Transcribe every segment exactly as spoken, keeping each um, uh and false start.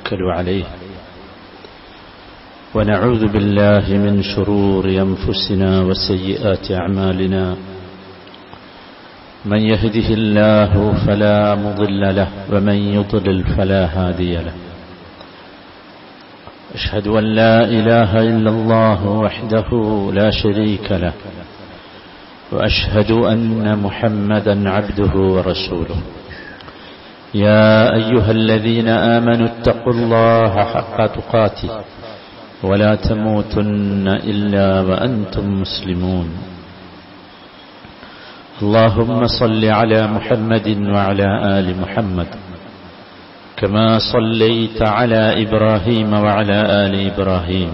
ونتوكل عليه ونعوذ بالله من شرور أنفسنا وسيئات أعمالنا من يهده الله فلا مضل له ومن يضلل فلا هادي له أشهد أن لا إله إلا الله وحده لا شريك له وأشهد أن محمدا عبده ورسوله يا أيها الذين آمنوا اتقوا الله حق تقاته ولا تموتن إلا وأنتم مسلمون اللهم صل على محمد وعلى آل محمد كما صليت على إبراهيم وعلى آل إبراهيم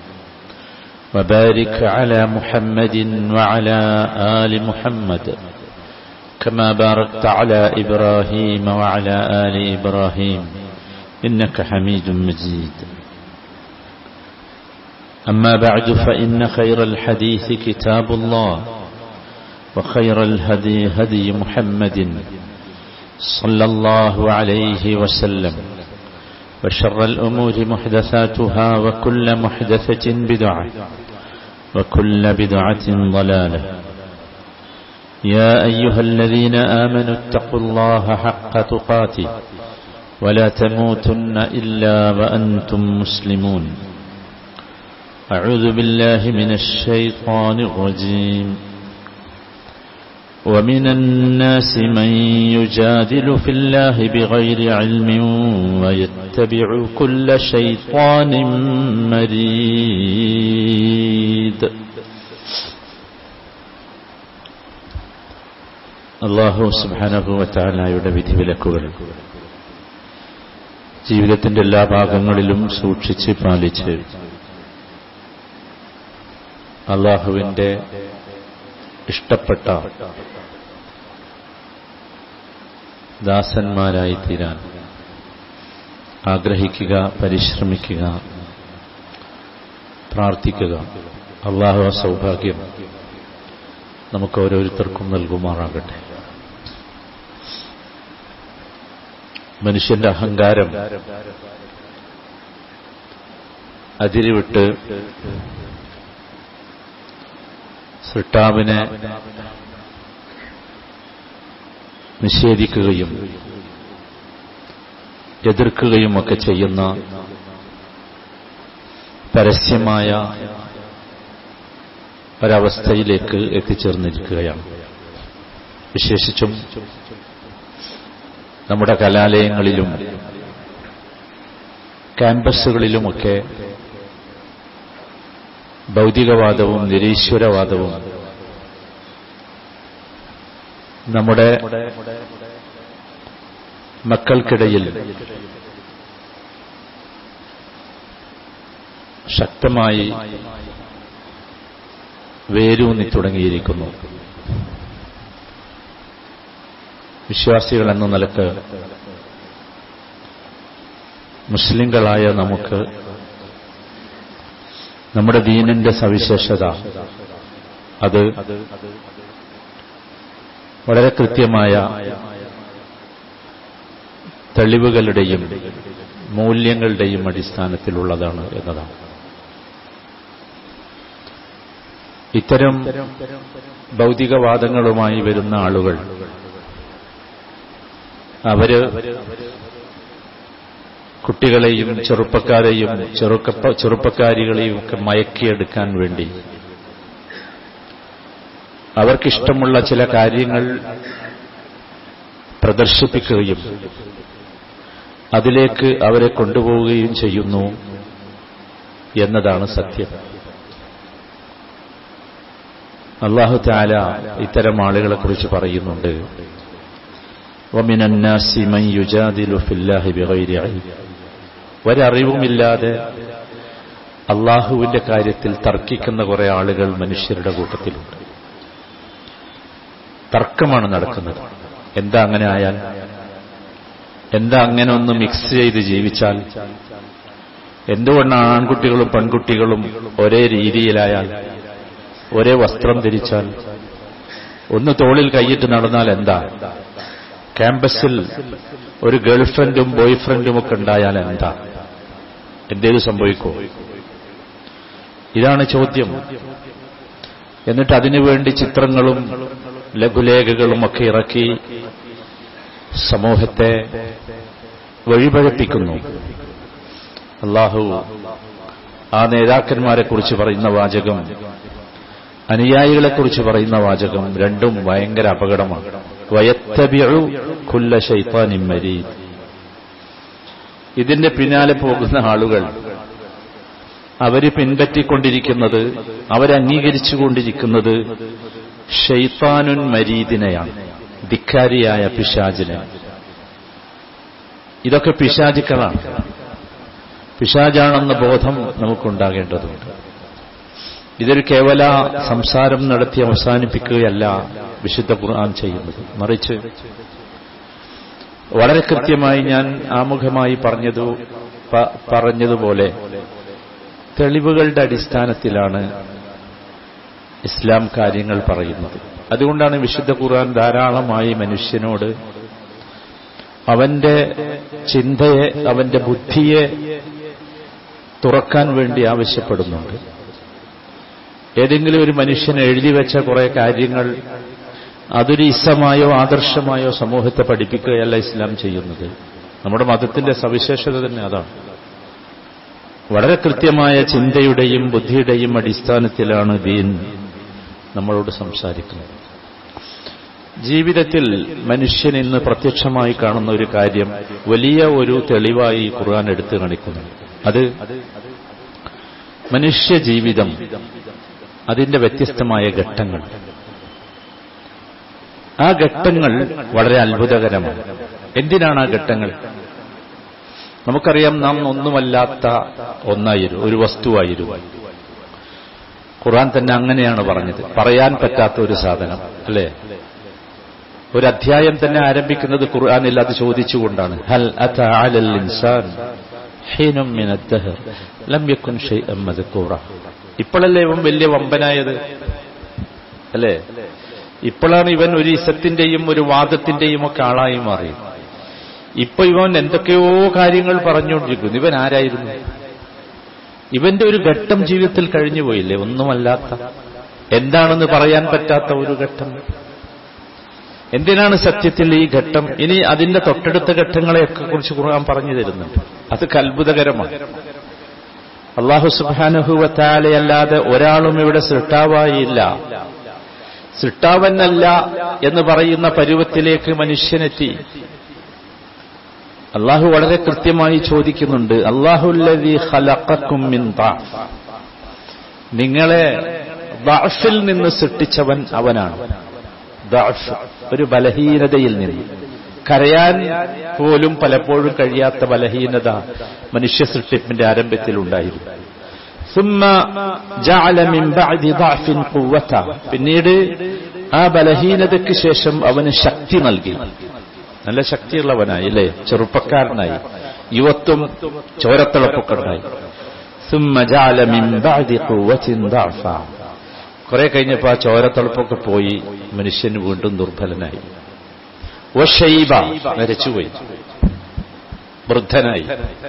وبارك على محمد وعلى آل محمد كما باركت على إبراهيم وعلى آل إبراهيم إنك حميد مجيد أما بعد فإن خير الحديث كتاب الله وخير الهدي هدي محمد صلى الله عليه وسلم وشر الأمور محدثاتها وكل محدثة بدعة وكل بدعة ضلالة يا أيها الذين آمنوا اتقوا الله حق تقاته ولا تموتن إلا وأنتم مسلمون أعوذ بالله من الشيطان الرجيم ومن الناس من يجادل في الله بغير علم ويتبع كل شيطان مريد അല്ലാഹു സുബ്ഹാനഹു വ തആലയുടെ വിധിവിലക്കുകൾ ജീവിതത്തിന്റെ എല്ലാ ഭാഗങ്ങളിലും സൂക്ഷിച്ച് പാലിച്ച് അല്ലാഹുവിന്റെ ഇഷ്ടപ്പെട്ട ദാസന്മാരായി തീരാൻ ആഗ്രഹിക്കുക, പരിശ്രമിക്കുക, പ്രാർത്ഥിക്കുക. അല്ലാഹു ആ സൗഭാഗ്യം നമുക്ക് ഓരോരുത്തർക്കും നൽകുമാറാകട്ടെ. മനുഷ്യന്റെ അഹങ്കാരം അതിരുവിട്ട് സൃഷ്ടാവിനെ നിഷേധിക്കുകയും എതിർക്കുകയും ഒക്കെ ചെയ്യുന്ന പരസ്യമായ ഒരവസ്ഥയിലേക്ക് എത്തിച്ചേർന്നിരിക്കുകയാണ്. വിശേഷിച്ചും നമ്മുടെ കലാലയങ്ങളിലും ക്യാമ്പസുകളിലുമൊക്കെ ഭൗതികവാദവും നിരീശ്വരവാദവും നമ്മുടെ മക്കൾക്കിടയിൽ ശക്തമായി വേരൂന്നി തുടങ്ങിയിരിക്കുന്നു. വിശ്വാസികൾ എന്ന നിലക്ക് മുസ്ലിങ്ങളായ നമുക്ക് നമ്മുടെ ദീനിന്റെ സവിശേഷത അത് വളരെ കൃത്യമായ തെളിവുകളുടെയും മൂല്യങ്ങളുടെയും അടിസ്ഥാനത്തിലുള്ളതാണ് എന്നതാണ്. ഇത്തരം ഭൗതികവാദങ്ങളുമായി വരുന്ന ആളുകൾ അവര് കുട്ടികളെയും ചെറുപ്പക്കാരെയും ചെറുക്ക ചെറുപ്പക്കാരികളെയും ഒക്കെ മയക്കിയെടുക്കാൻ വേണ്ടി അവർക്കിഷ്ടമുള്ള ചില കാര്യങ്ങൾ പ്രദർശിപ്പിക്കുകയും അതിലേക്ക് അവരെ കൊണ്ടുപോവുകയും ചെയ്യുന്നു എന്നതാണ് സത്യം. അല്ലാഹു തആല ഇത്തരം ആളുകളെ കുറിച്ച് പറയുന്നുണ്ട്, വമിനൻ നാസി മൻ യുജാദിലു ഫില്ലാഹി ബിഗൈരി ഇൽം. ഒരറിവുമില്ലാതെ അല്ലാഹുവിന്റെ കാര്യത്തിൽ തർക്കിക്കുന്ന കുറെ ആളുകൾ മനുഷ്യരുടെ കൂട്ടത്തിലുണ്ട്. തർക്കമാണ് നടക്കുന്നത്. എന്താ അങ്ങനെ ആയാൽ, എന്താ അങ്ങനെ ഒന്ന് മിക്സ് ചെയ്ത് ജീവിച്ചാൽ, എന്തുകൊണ്ടാണ് ആൺകുട്ടികളും പെൺകുട്ടികളും ഒരേ രീതിയിലായാൽ, ഒരേ വസ്ത്രം ധരിച്ചാൽ, ഒന്ന് തോളിൽ കൈയിട്ട് നടന്നാൽ എന്താ, ക്യാമ്പസിൽ ഒരു ഗേൾഫ്രണ്ടും ബോയ്ഫ്രണ്ടും ഒക്കെ ഉണ്ടായാൽ എന്താ, എന്തേലും സംഭവിക്കോ? ഇതാണ് ചോദ്യം. എന്നിട്ട് അതിനുവേണ്ടി ചിത്രങ്ങളും ലഘുലേഖകളും ഒക്കെ ഇറക്കി സമൂഹത്തെ വഴിപഴപ്പിക്കുന്നു. അല്ലാഹു ആ നേതാക്കന്മാരെക്കുറിച്ച് പറയുന്ന വാചകം, അനുയായികളെക്കുറിച്ച് പറയുന്ന വാചകം രണ്ടും ഭയങ്കര അപകടമാണ്. വയത്തബിഉ കുല്ല ശൈത്താനിൻ മരീദ്. ഇതിന്റെ പിന്നാലെ പോകുന്ന ആളുകൾ അവര് പിൻപറ്റിക്കൊണ്ടിരിക്കുന്നത്, അവരംഗീകരിച്ചുകൊണ്ടിരിക്കുന്നത് ശൈത്താനുൻ മരീദിനെയാണ്, ധിക്കാരിയായ പിശാചിനെ. ഇതൊക്കെ പിശാചുക്കളാണ്. പിശാചാണെന്ന ബോധം നമുക്കുണ്ടാകേണ്ടതുണ്ട്. ഇതൊരു കേവല സംസാരം നടത്തി അവസാനിപ്പിക്കുകയല്ല വിശുദ്ധ ഖുർആൻ ചെയ്യുന്നത്. മറിച്ച് വളരെ കൃത്യമായി ഞാൻ ആമുഖമായി പറഞ്ഞതു പറഞ്ഞതുപോലെ തെളിവുകളുടെ അടിസ്ഥാനത്തിലാണ് ഇസ്ലാം കാര്യങ്ങൾ പറയുന്നത്. അതുകൊണ്ടാണ് വിശുദ്ധ ഖുർആൻ ധാരാളമായി മനുഷ്യനോട് അവന്റെ ചിന്തയെ, അവന്റെ ബുദ്ധിയെ തുറക്കാൻ വേണ്ടി ആവശ്യപ്പെടുന്നുണ്ട്. ഏതെങ്കിലും ഒരു മനുഷ്യൻ എഴുതിവെച്ച കുറെ കാര്യങ്ങൾ അതൊരു ഇസമായോ ആദർശമായോ സമൂഹത്തെ പഠിപ്പിക്കുകയല്ല ഇസ്ലാം ചെയ്യുന്നത്. നമ്മുടെ മതത്തിന്റെ സവിശേഷത തന്നെ അതാണ്. വളരെ കൃത്യമായ ചിന്തയുടെയും ബുദ്ധിയുടെയും അടിസ്ഥാനത്തിലാണ് ദീൻ നമ്മളോട് സംസാരിക്കുന്നത്. ജീവിതത്തിൽ മനുഷ്യൻ ഇന്ന് പ്രത്യക്ഷമായി കാണുന്ന ഒരു കാര്യം വലിയ ഒരു തെളിവായി ഖുർആൻ എടുത്തു കാണിക്കുന്നു. അത് മനുഷ്യ ജീവിതം, അതിന്റെ വ്യത്യസ്തമായ ഘട്ടങ്ങൾ. ആ ഘട്ടങ്ങൾ വളരെ അത്ഭുതകരമാണ്. എന്തിനാണ് ആ ഘട്ടങ്ങൾ? നമുക്കറിയാം, നാം ഒന്നുമല്ലാത്ത ഒന്നായിരുന്നു, ഒരു വസ്തുവായിരുന്നു. ഖുർആൻ തന്നെ അങ്ങനെയാണ് പറഞ്ഞത്. പറയാൻ പറ്റാത്ത ഒരു സാധനം, അല്ലേ? ഒരു അധ്യായം തന്നെ ആരംഭിക്കുന്നത് ഖുർആനിൽ അത് ചോദിച്ചുകൊണ്ടാണ്. ഹൽ അതാ അലൽ ഇൻസാൻ ഹീനും മിനദ് ദഹർ ലം യകുൻ ശൈഅൻ മദ്കൂറ. ഇപ്പോഴല്ലേ ഇവൻ വലിയ വമ്പനായത്, അല്ലേ? ഇപ്പോഴാണ് ഇവൻ ഒരു ഇസത്തിന്റെയും ഒരു വാദത്തിന്റെയും ഒക്കെ ആളായി മാറി. ഇപ്പൊ ഇവൻ എന്തൊക്കെയോ കാര്യങ്ങൾ പറഞ്ഞുകൊണ്ടിരിക്കുന്നു. ഇവൻ ആരായിരുന്നു? ഇവന്റെ ഒരു ഘട്ടം ജീവിതത്തിൽ കഴിഞ്ഞുപോയില്ലേ? ഒന്നുമല്ലാത്ത, എന്താണെന്ന് പറയാൻ പറ്റാത്ത ഒരു ഘട്ടം. എന്തിനാണ് സത്യത്തിൽ ഈ ഘട്ടം? ഇനി അതിന്റെ തൊട്ടടുത്ത ഘട്ടങ്ങളെയൊക്കെ കുറിച്ച് ഖുർആൻ പറഞ്ഞു തരുന്നുണ്ട്. അത് അത്ഭുതകരമാണ്. അല്ലാഹു സുബ്ഹാനഹു വ തആലയല്ലാതെ ഒരാളും ഇവിടെ സൃഷ്ടാവായില്ല. സൃഷ്ടാവനല്ല എന്ന് പറയുന്ന പരുവത്തിലേക്ക് മനുഷ്യനെത്തി. അല്ലാഹു വളരെ കൃത്യമായി ചോദിക്കുന്നുണ്ട്, അല്ലാഹുല്ലദീ ഖലഖക്കും മിൻ ദഅഫ്. നിങ്ങളെ ദഅഫിൽ നിന്ന് സൃഷ്ടിച്ചവൻ അവനാണ്. ദഅഫ്, ഒരു ബലഹീനതയിൽ നിന്ന്, കരയാൻ പോലും പലപ്പോഴും കഴിയാത്ത ബലഹീനത മനുഷ്യ സൃഷ്ടിപ്പിന്റെ ആരംഭത്തിലുണ്ടായിരുന്നു. സുമ്മ ജഅല മിൻ ബഅദി ദഅഫിൻ ഖുവത. പിന്നീട് ആ ബലഹീനതയ്ക്ക് ശേഷം അവന് ശക്തി നൽകി. നല്ല ശക്തിയുള്ളവനായി, അല്ലേ? ചെറുപ്പക്കാരനായി, യുവത്വം ചോരത്തിളപ്പൊക്കെ ഉണ്ടായി. സുമ്മ ജഅല മിൻ ബഅദി ഖുവതിൻ ദഅഫ. കുറെ കഴിഞ്ഞപ്പോൾ ആ ചോരത്തിളപ്പൊക്കെ പോയി, മനുഷ്യൻ വീണ്ടും ദുർബലനായി. വശൈബ, മരിച്ചുപോയി, വൃദ്ധനായി.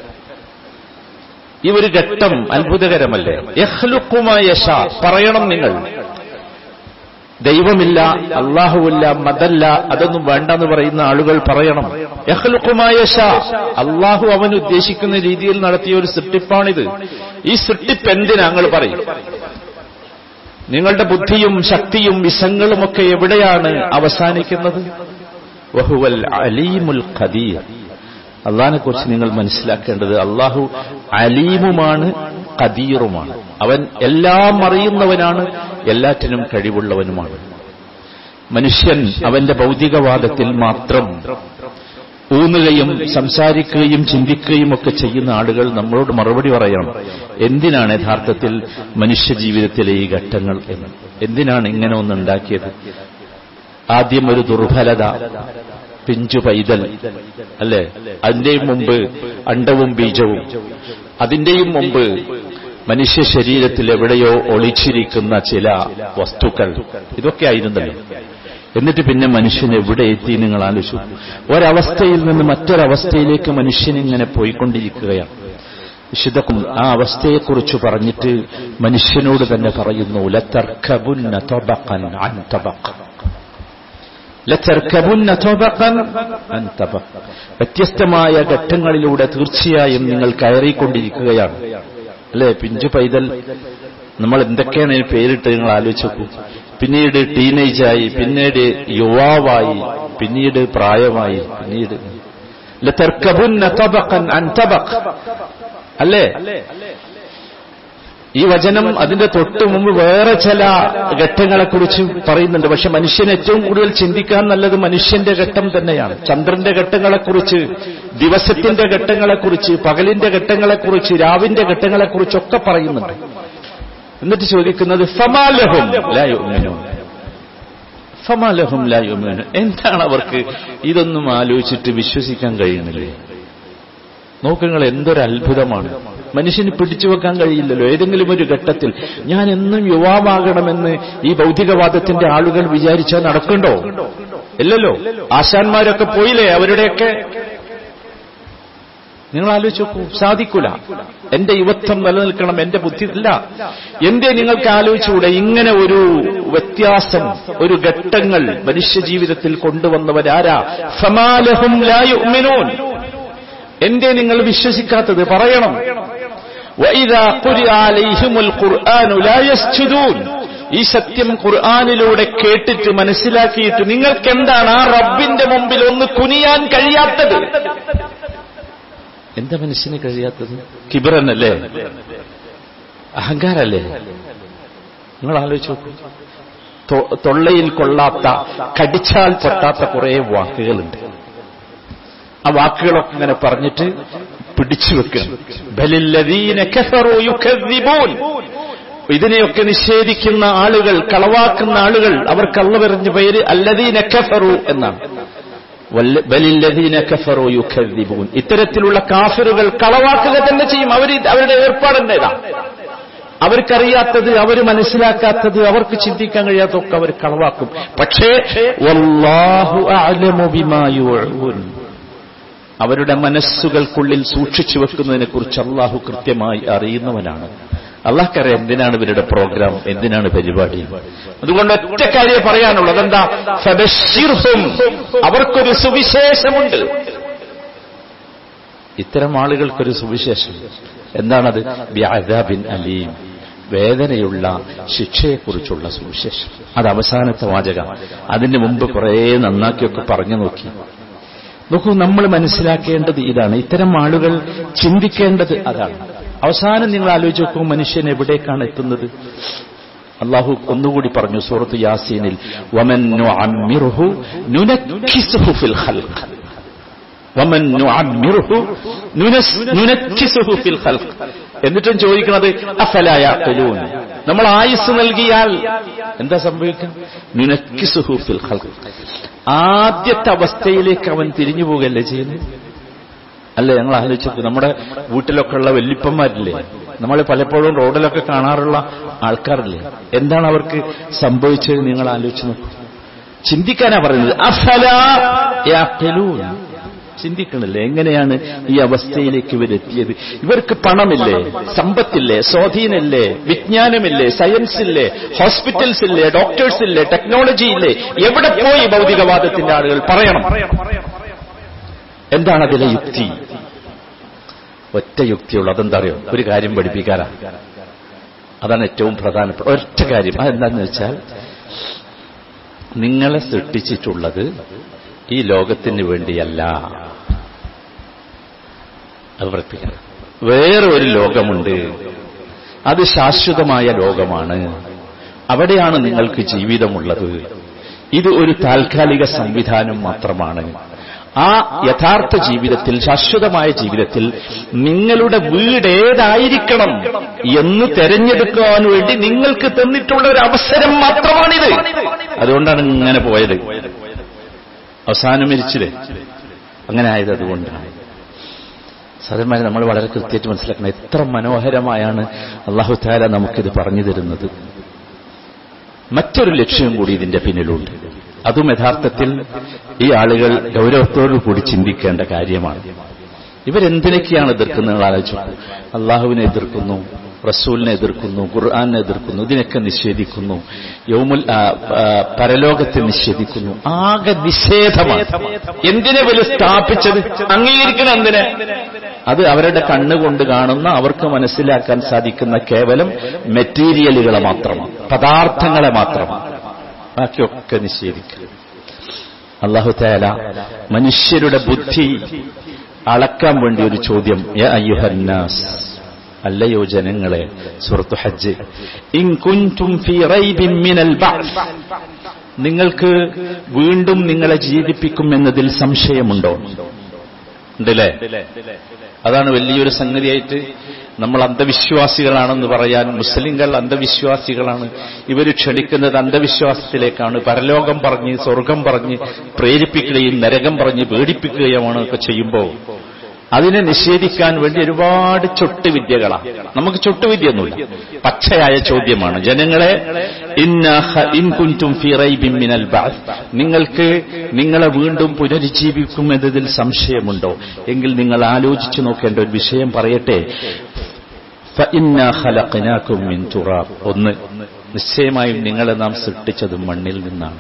ഈ ഒരു ഘട്ടം അത്ഭുതകരമല്ലേ? യഖ്ലുഖു മാ യശാ. പറയണം നിങ്ങൾ, ദൈവമില്ല, അല്ലാഹുവില്ല, മതല്ല, അതൊന്നും വേണ്ടെന്ന് പറയുന്ന ആളുകൾ പറയണം. യഖ്ലുഖു മാ യശാ. അല്ലാഹു അവൻ ഉദ്ദേശിക്കുന്ന രീതിയിൽ നടത്തിയ ഒരു സൃഷ്ടിപ്പാണിത്. ഈ സൃഷ്ടിപ്പ് എന്തിനാ നിങ്ങൾ പറയും? നിങ്ങളുടെ ബുദ്ധിയും ശക്തിയും വിസങ്ങളുമൊക്കെ എവിടെയാണ് അവസാനിക്കുന്നത്? വഹുവൽ അലീമുൽ ഖദീർ. അള്ളാഹിനെ കുറിച്ച് നിങ്ങൾ മനസ്സിലാക്കേണ്ടത്, അള്ളാഹു അലീമുമാണ്, ഖദീറുമാണ്. അവൻ എല്ലാം അറിയുന്നവനാണ്, എല്ലാറ്റിനും കഴിവുള്ളവനുമാണ്. മനുഷ്യൻ അവന്റെ ഭൗതികവാദത്തിൽ മാത്രം ഊന്നുകയും സംസാരിക്കുകയും ചിന്തിക്കുകയും ഒക്കെ ചെയ്യുന്ന ആളുകൾ നമ്മളോട് മറുപടി പറയണം. എന്തിനാണ് യഥാർത്ഥത്തിൽ മനുഷ്യജീവിതത്തിലെ ഈ ഘട്ടങ്ങൾ എന്ന്? എന്തിനാണ് ഇങ്ങനെ ഒന്നുണ്ടാക്കിയത്? ആദ്യം ഒരു ദുർബലത, പിഞ്ചു പൈതൽ, അല്ലേ? അതിന്റെയും മുമ്പ് അണ്ടവും ബീജവും, അതിന്റെയും മുമ്പ് മനുഷ്യ ശരീരത്തിൽ എവിടെയോ ഒളിച്ചിരിക്കുന്ന ചില വസ്തുക്കൾ. ഇതൊക്കെ ആയിരുന്നല്ലോ. എന്നിട്ട് പിന്നെ മനുഷ്യൻ എവിടെ എത്തി നിങ്ങൾ ആലോചിച്ചു? ഒരവസ്ഥയിൽ നിന്ന് മറ്റൊരവസ്ഥയിലേക്ക് മനുഷ്യൻ ഇങ്ങനെ പോയിക്കൊണ്ടിരിക്കുകയാണ്. വിശുദ്ധ ആ അവസ്ഥയെക്കുറിച്ച് പറഞ്ഞിട്ട് മനുഷ്യനോട് തന്നെ പറയുന്നു, ലതർകബുന്ന തബഖൻ അൻ തബഖ, ലതർകബുന്ന തബഖൻ അൻ തബഖ. വ്യത്യസ്തമായ ഘട്ടങ്ങളിലൂടെ തീർച്ചയായും നിങ്ങൾ കയറിക്കൊണ്ടിരിക്കുകയാണ്. അല്ലെ, പിഞ്ചു പൈതൽ നമ്മൾ എന്തൊക്കെയാണ് പേരിട്ട് നിങ്ങൾ ആലോചിച്ച് നോക്കൂ. പിന്നീട് ടീനേജായി, പിന്നീട് യുവാവായി, പിന്നീട് പ്രായമായി, പിന്നീട് ലതർകബുന്ന തബഖൻ അൻ തബഖ. അല്ലേ, ഈ വചനം അതിന്റെ തൊട്ടു മുമ്പ് വേറെ ചില ഘട്ടങ്ങളെക്കുറിച്ച് പറയുന്നുണ്ട്. പക്ഷെ മനുഷ്യൻ ഏറ്റവും കൂടുതൽ ചിന്തിക്കാൻ നല്ലത് മനുഷ്യന്റെ ഘട്ടം തന്നെയാണ്. ചന്ദ്രന്റെ ഘട്ടങ്ങളെക്കുറിച്ച്, ദിവസത്തിന്റെ ഘട്ടങ്ങളെക്കുറിച്ച്, പകലിന്റെ ഘട്ടങ്ങളെക്കുറിച്ച്, രാവിന്റെ ഘട്ടങ്ങളെക്കുറിച്ചൊക്കെ പറയുന്നുണ്ട്. എന്നിട്ട് ചോദിക്കുന്നത് ഫമാലഹും ലാ യുഅ്മിനൂൻ, ഫമാലഹും ലാ യുഅ്മിനൂൻ. എന്താണ് അവർക്ക് ഇതൊന്നും ആലോചിച്ചിട്ട് വിശ്വസിക്കാൻ കഴിയുന്നില്ലേ? നോക്ക് നിങ്ങൾ, എന്തൊരു അത്ഭുതമാണ്. മനുഷ്യന് പിടിച്ചു വെക്കാൻ കഴിയില്ലല്ലോ. ഏതെങ്കിലും ഒരു ഘട്ടത്തിൽ ഞാൻ എന്നും യുവാവാകണമെന്ന് ഈ ഭൗതികവാദത്തിന്റെ ആളുകൾ വിചാരിച്ചാൽ നടക്കണ്ടോ? ഇല്ലല്ലോ. ആശാന്മാരൊക്കെ പോയില്ലേ അവരുടെയൊക്കെ. നിങ്ങൾ ആലോചിച്ച് നോക്കൂ, സാധിക്കൂല. എന്റെ യുവത്വം നിലനിൽക്കണം, എന്റെ ബുദ്ധി ഇല്ല. എന്തേ നിങ്ങൾക്ക് ആലോചിച്ചുകൂടെ? ഇങ്ങനെ ഒരു വ്യത്യാസം, ഒരു ഘട്ടങ്ങൾ മനുഷ്യ ജീവിതത്തിൽ കൊണ്ടുവന്നവരാരാ? ഫമാലഹും ലാ യുഅ്മിനൂൻ. എന്തേ നിങ്ങൾ വിശ്വസിക്കാത്തത്? പറയണം. വഇദാ ഖുരിഅ അലൈഹിമുൽ ഖുർആനു ലാ യസ്ജുദൂൻ. ഈ സത്യം ഖുർആനിലൂടെ കേട്ടിട്ട് മനസ്സിലാക്കിയിട്ട് നിങ്ങൾക്ക് എന്താണ് ആ റബ്ബിന്റെ മുമ്പിൽ ഒന്ന് കുനിയാൻ കഴിയാത്തത്? എന്താ മനുഷ്യന് കഴിയാത്തത്? കിബ്റന്നല്ലേ, അഹങ്കാരല്ലേ? നിങ്ങൾ ആലോചിച്ച് നോക്കൂ. തൊള്ളയിൽ കൊള്ളാത്ത, കടിച്ചാൽ പൊട്ടാത്ത കുറെ വാക്കുകളുണ്ട്. ആ വാക്കുകളൊക്കെ ഇങ്ങനെ പറഞ്ഞിട്ട് പിടിച്ചു വെക്കണം. ബലില്ലദീന കഫറൂ യുകദ്ദിബൂൻ. ഇതിനെയൊക്കെ നിഷേധിക്കുന്ന ആളുകൾ, കളവാക്കുന്ന ആളുകൾ, അവർക്ക് അള്ളാഹു പറഞ്ഞ പേര് അല്ലദീന കഫറൂ എന്നാണ്. ബലില്ലദീന കഫറൂ യുകദ്ദിബൂൻ. ഇത്തരത്തിലുള്ള കാഫിറുകൾ കളവാക്കുക തന്നെ ചെയ്യും. അവർ അവരുടെ ഏർപ്പാടെന്നേതാ. അവർക്കറിയാത്തത്, അവർ മനസ്സിലാക്കാത്തത്, അവർക്ക് ചിന്തിക്കാൻ കഴിയാത്തതൊക്കെ അവർ കളവാക്കും. പക്ഷേ വല്ലാഹു അഅലമു ബിമാ യുഊൻ. അവരുടെ മനസ്സുകൾക്കുള്ളിൽ സൂക്ഷിച്ചു വെക്കുന്നതിനെ കുറിച്ച് അള്ളാഹു കൃത്യമായി അറിയുന്നവനാണ്. അള്ളാഹ്ക്കറിയാം എന്തിനാണ് ഇവരുടെ പ്രോഗ്രാം, എന്തിനാണ് പരിപാടി. അതുകൊണ്ട് ഒറ്റ കാര്യം പറയാനുള്ളത് എന്താ? ഫബശ്ശിർഹും, അവർക്കൊരു സുവിശേഷമുണ്ട്. ഇത്തരം ആളുകൾക്കൊരു സുവിശേഷം. എന്താണത്? ബിഅദാബിൻ അലീം, വേദനയുള്ള ശിക്ഷയെക്കുറിച്ചുള്ള സുവിശേഷം. അത് അവസാനത്തെ വാചകം. അതിന് മുമ്പ് കുറെ നന്നാക്കിയൊക്കെ പറഞ്ഞു നോക്കി. നോക്കൂ, നമ്മൾ മനസ്സിലാക്കേണ്ടത് ഇതാണ്. ഇത്തരം ആളുകൾ ചിന്തിക്കേണ്ടത് അതാണ്. അവസാനം നിങ്ങൾ ആലോചിച്ച് നോക്കൂ, മനുഷ്യൻ എവിടേക്കാണ് എത്തുന്നത്? അള്ളാഹു ഒന്നുകൂടി പറഞ്ഞു സൂറത്ത് യാസീനിൽ, വമൻ നുഅമ്മിറുഹു നുനക്കിസുഹു ഫിൽ ഖൽഖ്, വമൻ നുഅമ്മിറുഹു നുനക്കിസുഹു ഫിൽ ഖൽഖ്. എന്നിട്ടും ചോദിക്കുന്നത് അഫലാ യഅഖിലൂൻ. നമ്മൾ ആയുസ് നൽകിയാൽ എന്താ സംഭവിക്കുക? നുനക്കിസുഹു ഫിൽ ഖൽഖ്. ആദ്യത്തെ അവസ്ഥയിലേക്ക് അവൻ തിരിഞ്ഞു പോകുകയല്ലേ ചെയ്യുന്നത്? അല്ലേ, ഞങ്ങൾ ആലോചിച്ചു. നമ്മുടെ വീട്ടിലൊക്കെ ഉള്ള വല്യപ്പന്മാരില്ലേ, നമ്മൾ പലപ്പോഴും റോഡിലൊക്കെ കാണാറുള്ള ആൾക്കാരില്ലേ, എന്താണ് അവർക്ക് സംഭവിച്ചത്? നിങ്ങൾ ആലോചിച്ച് നോക്കൂ. ചിന്തിക്കാനാ പറയുന്നത്. അഫലാ യഅഖിലൂൻ. ചിന്തിക്കണില്ലേ എങ്ങനെയാണ് ഈ അവസ്ഥയിലേക്ക് ഇവരെത്തിയത്? ഇവർക്ക് പണമില്ലേ, സമ്പത്തില്ലേ, സ്വാധീനമില്ലേ, വിജ്ഞാനമില്ലേ, സയൻസ് ഇല്ലേ, ഹോസ്പിറ്റൽസ് ഇല്ലേ, ഡോക്ടേഴ്സ് ഇല്ലേ, ടെക്നോളജി ഇല്ലേ? എവിടെ പോയി ഭൗതികവാദത്തിന്റെ ആളുകൾ? പറയണം. എന്താണ് അതിലെ യുക്തി? ഒറ്റ യുക്തിയുള്ളൂ. അതെന്താ അറിയോ? ഒരു കാര്യം പഠിപ്പിക്കാനാ. അതാണ് ഏറ്റവും പ്രധാനപ്പെട്ട ഒറ്റ കാര്യം. അതെന്താന്ന് വെച്ചാൽ, നിങ്ങളെ സൃഷ്ടിച്ചിട്ടുള്ളത് ഈ ലോകത്തിന് വേണ്ടിയല്ല. അത് പഠിപ്പിക്കണം. വേറെ ഒരു ലോകമുണ്ട്, അത് ശാശ്വതമായ ലോകമാണ്. അവിടെയാണ് നിങ്ങൾക്ക് ജീവിതമുള്ളത്. ഇത് ഒരു താൽക്കാലിക സംവിധാനം മാത്രമാണ്. ആ യഥാർത്ഥ ജീവിതത്തിൽ, ശാശ്വതമായ ജീവിതത്തിൽ നിങ്ങളുടെ വീട് ഏതായിരിക്കണം എന്ന് തെരഞ്ഞെടുക്കാൻ വേണ്ടി നിങ്ങൾക്ക് തന്നിട്ടുള്ള ഒരു അവസരം മാത്രമാണിത്. അതുകൊണ്ടാണ് ഇങ്ങനെ പോയത്. അവസാനം മരിച്ചില്ലേ? അങ്ങനെ ആയത് അതുകൊണ്ടാണ്. സഹോദരന്മാരെ, നമ്മൾ വളരെ കൃത്യമായിട്ട് മനസ്സിലാക്കണം. എത്ര മനോഹരമായാണ് അല്ലാഹു തആല നമുക്കിത് പറഞ്ഞു തരുന്നത്. മറ്റൊരു ലക്ഷ്യം കൂടി ഇതിന്റെ പിന്നിലുണ്ട്. അതും യഥാർത്ഥത്തിൽ ഈ ആളുകൾ ഗൗരവത്തോടു കൂടി ചിന്തിക്കേണ്ട കാര്യമാണ്. ഇവരെന്തിനൊക്കെയാണ് എതിർക്കുന്നത്? നിങ്ങൾ ആലോചിച്ചു. അള്ളാഹുവിനെ എതിർക്കുന്നു, റസൂലിനെ എതിർക്കുന്നു, ഖുർആനെ എതിർക്കുന്നു, ഇതിനൊക്കെ നിഷേധിക്കുന്നു, യൗമുൽ പരലോകത്തെ നിഷേധിക്കുന്നു. ആകെ നിഷേധമാണ്. എന്തിനെ വലിയ സ്ഥാപിച്ചത്? അംഗീകരിക്കണം എന്തിനെ? അത് അവരുടെ കണ്ണുകൊണ്ട് കാണുന്ന, അവർക്ക് മനസ്സിലാക്കാൻ സാധിക്കുന്ന കേവലം മെറ്റീരിയലുകളെ മാത്രമാണ്, പദാർത്ഥങ്ങളെ മാത്രമാണ്. ബാക്കിയൊക്കെ നിഷേധിക്കുക. അല്ലാഹു തആല മനുഷ്യരുടെ ബുദ്ധി അളക്കാൻ വേണ്ടി ഒരു ചോദ്യം, യാ അയ്യുഹന്നാസ്, അല്ലയോ ജനങ്ങളെ, സൂറത്തു ഹജ്ജ്, ഇൻ കുൻതും ഫീ റൈബിൻ മിനൽ ബഅസ്, നിങ്ങൾക്ക് വീണ്ടും നിങ്ങളെ ജീവിപ്പിക്കുമെന്നതിൽ സംശയമുണ്ടോ? ഉണ്ടല്ലേ? അതാണ് വലിയൊരു സംഗതിയായിട്ട് നമ്മൾ അന്ധവിശ്വാസികളാണെന്ന് പറയാൻ. മുസ്ലിങ്ങൾ അന്ധവിശ്വാസികളാണ്, ഇവർ ക്ഷണിക്കുന്നത് അന്ധവിശ്വാസത്തിലേക്കാണ്. പരലോകം പറഞ്ഞ് സ്വർഗം പറഞ്ഞ് പ്രേരിപ്പിക്കുകയും നരകം പറഞ്ഞ് പേടിപ്പിക്കുകയുമാണ് ഒക്കെ ചെയ്യുമ്പോൾ അതിനെ നിഷേധിക്കാൻ വേണ്ടി ഒരുപാട് ചൊട്ടുവിദ്യകളാണ്. നമുക്ക് ചൊട്ടുവിദ്യൊന്നുമില്ല, പച്ചയായ ചോദ്യമാണ്. ജനങ്ങളെ, ഇൻ കുൻതും ഫീ റൈബിൻ മിനൽ ബഅസ്, നിങ്ങൾക്ക് നിങ്ങളെ വീണ്ടും പുനരുജ്ജീവിക്കുമെന്നതിൽ സംശയമുണ്ടോ? എങ്കിൽ നിങ്ങൾ ആലോചിച്ചു നോക്കേണ്ട ഒരു വിഷയം പറയട്ടെ. ഫഇന്നാ ഖലഖനാകും മിൻ തുറാബ്, ഒന്ന്, നിശ്ചയമായും നിങ്ങളെ നാം സൃഷ്ടിച്ചത് മണ്ണിൽ നിന്നാണ്.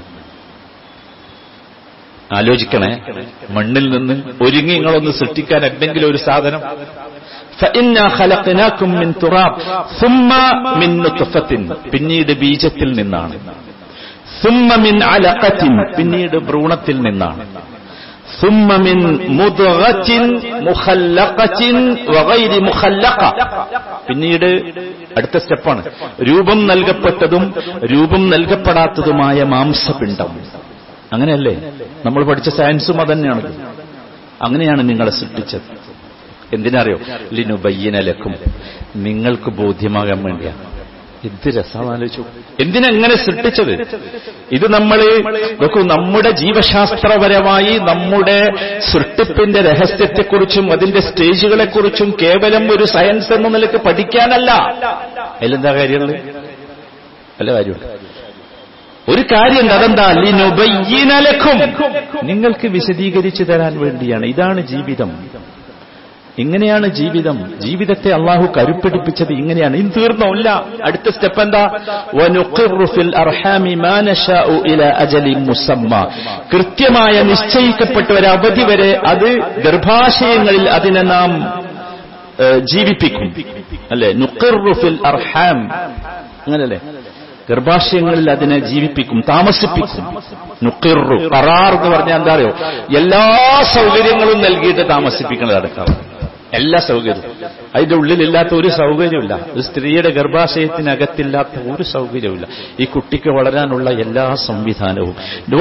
ആലോചിക്കണേ, മണ്ണിൽ നിന്ന് ഒരുങ്ങി നിങ്ങളൊന്ന് സൃഷ്ടിക്കാൻ എന്തെങ്കിലും ഒരു സാധനം. ഫഇന്നാ ഖലഖനാകും മിൻ തുറാബ് സുമ്മ മിൻ നുത്ഫത്തിൻ, പിന്നീട് ബീജത്തിൽ നിന്നാണ്. സുമ്മ മിൻ അലഖത്തിൻ, പിന്നീട് ഭ്രൂണത്തിൽ നിന്നാണ്. സുമ്മ മിൻ മുദ്ഗത്തിൻ മുഖല്ലഖത്തിൻ വഗൈരി മുഖല്ലഖ, പിന്നീട് അടുത്ത സ്റ്റെപ്പാണ് രൂപം നൽകപ്പെട്ടതും രൂപം നൽകപ്പെടാത്തതുമായ മാംസപിണ്ഡം. അങ്ങനെയല്ലേ നമ്മൾ പഠിച്ച സയൻസും അതന്നെയാണ്. അങ്ങനെയാണ് നിങ്ങളെ സൃഷ്ടിച്ചത്. എന്തിനറിയോ? ലിനുബയ്യിന ലക്കും, നിങ്ങൾക്ക് ബോധ്യമാകാൻ വേണ്ടിയാണ്. എന്ത് രസമാലോചിച്ചു. എന്തിനെങ്ങനെ സൃഷ്ടിച്ചത്? ഇത് നമ്മൾ നോക്കൂ, നമ്മുടെ ജീവശാസ്ത്രപരമായി നമ്മുടെ സൃഷ്ടിപ്പിന്റെ രഹസ്യത്തെക്കുറിച്ചും അതിന്റെ സ്റ്റേജുകളെക്കുറിച്ചും കേവലം ഒരു സയൻസ് എന്ന നിലയ്ക്ക് പഠിക്കാനല്ല. അതിലെന്താ കാര്യമുള്ളത്? വല്ല കാര്യമുണ്ട്? ഒരു കാര്യമുണ്ട്. അതെന്താ? ലിനുബയ്യിന ലക്കും, നിങ്ങൾക്ക് വിശദീകരിച്ചു തരാൻ വേണ്ടിയാണ്. ഇതാണ് ജീവിതം, ഇങ്ങനെയാണ് ജീവിതം. ജീവിതത്തെ അള്ളാഹു കരുപ്പിടിപ്പിച്ചത് ഇങ്ങനെയാണ്. ഇന്ന് തീർന്നില്ല. അടുത്ത സ്റ്റെപ്പ് എന്താ? വനുഖിറു ഫിൽ അർഹാമി മാ നശാഉ ഇലാ അജലിൻ മുസമ്മ, കൃത്യമായ നിശ്ചയിക്കപ്പെട്ട ഒരു അവധി വരെ അത് ഗർഭാശയങ്ങളിൽ അതിനെ നാം ജീവിപ്പിക്കും. അല്ലെ? നുഖിറു ഫിൽ അർഹാം, അങ്ങനല്ലേ? ഗർഭാശയങ്ങളിൽ അതിനെ ജീവിപ്പിക്കും, താമസിപ്പിക്കും. നുഖിറു, ഖറാർ എന്ന് പറഞ്ഞാൽ എന്താ അറിയോ? എല്ലാ സൗകര്യങ്ങളും നൽകിയിട്ട് താമസിപ്പിക്കുന്നത് അടക്കം. എല്ലാ സൗകര്യവും, അതിന്റെ ഉള്ളിലില്ലാത്ത ഒരു സൗകര്യമില്ല. ഒരു സ്ത്രീയുടെ ഗർഭാശയത്തിനകത്തില്ലാത്ത ഒരു സൗകര്യമില്ല. ഈ കുട്ടിക്ക് വളരാനുള്ള എല്ലാ സംവിധാനവും.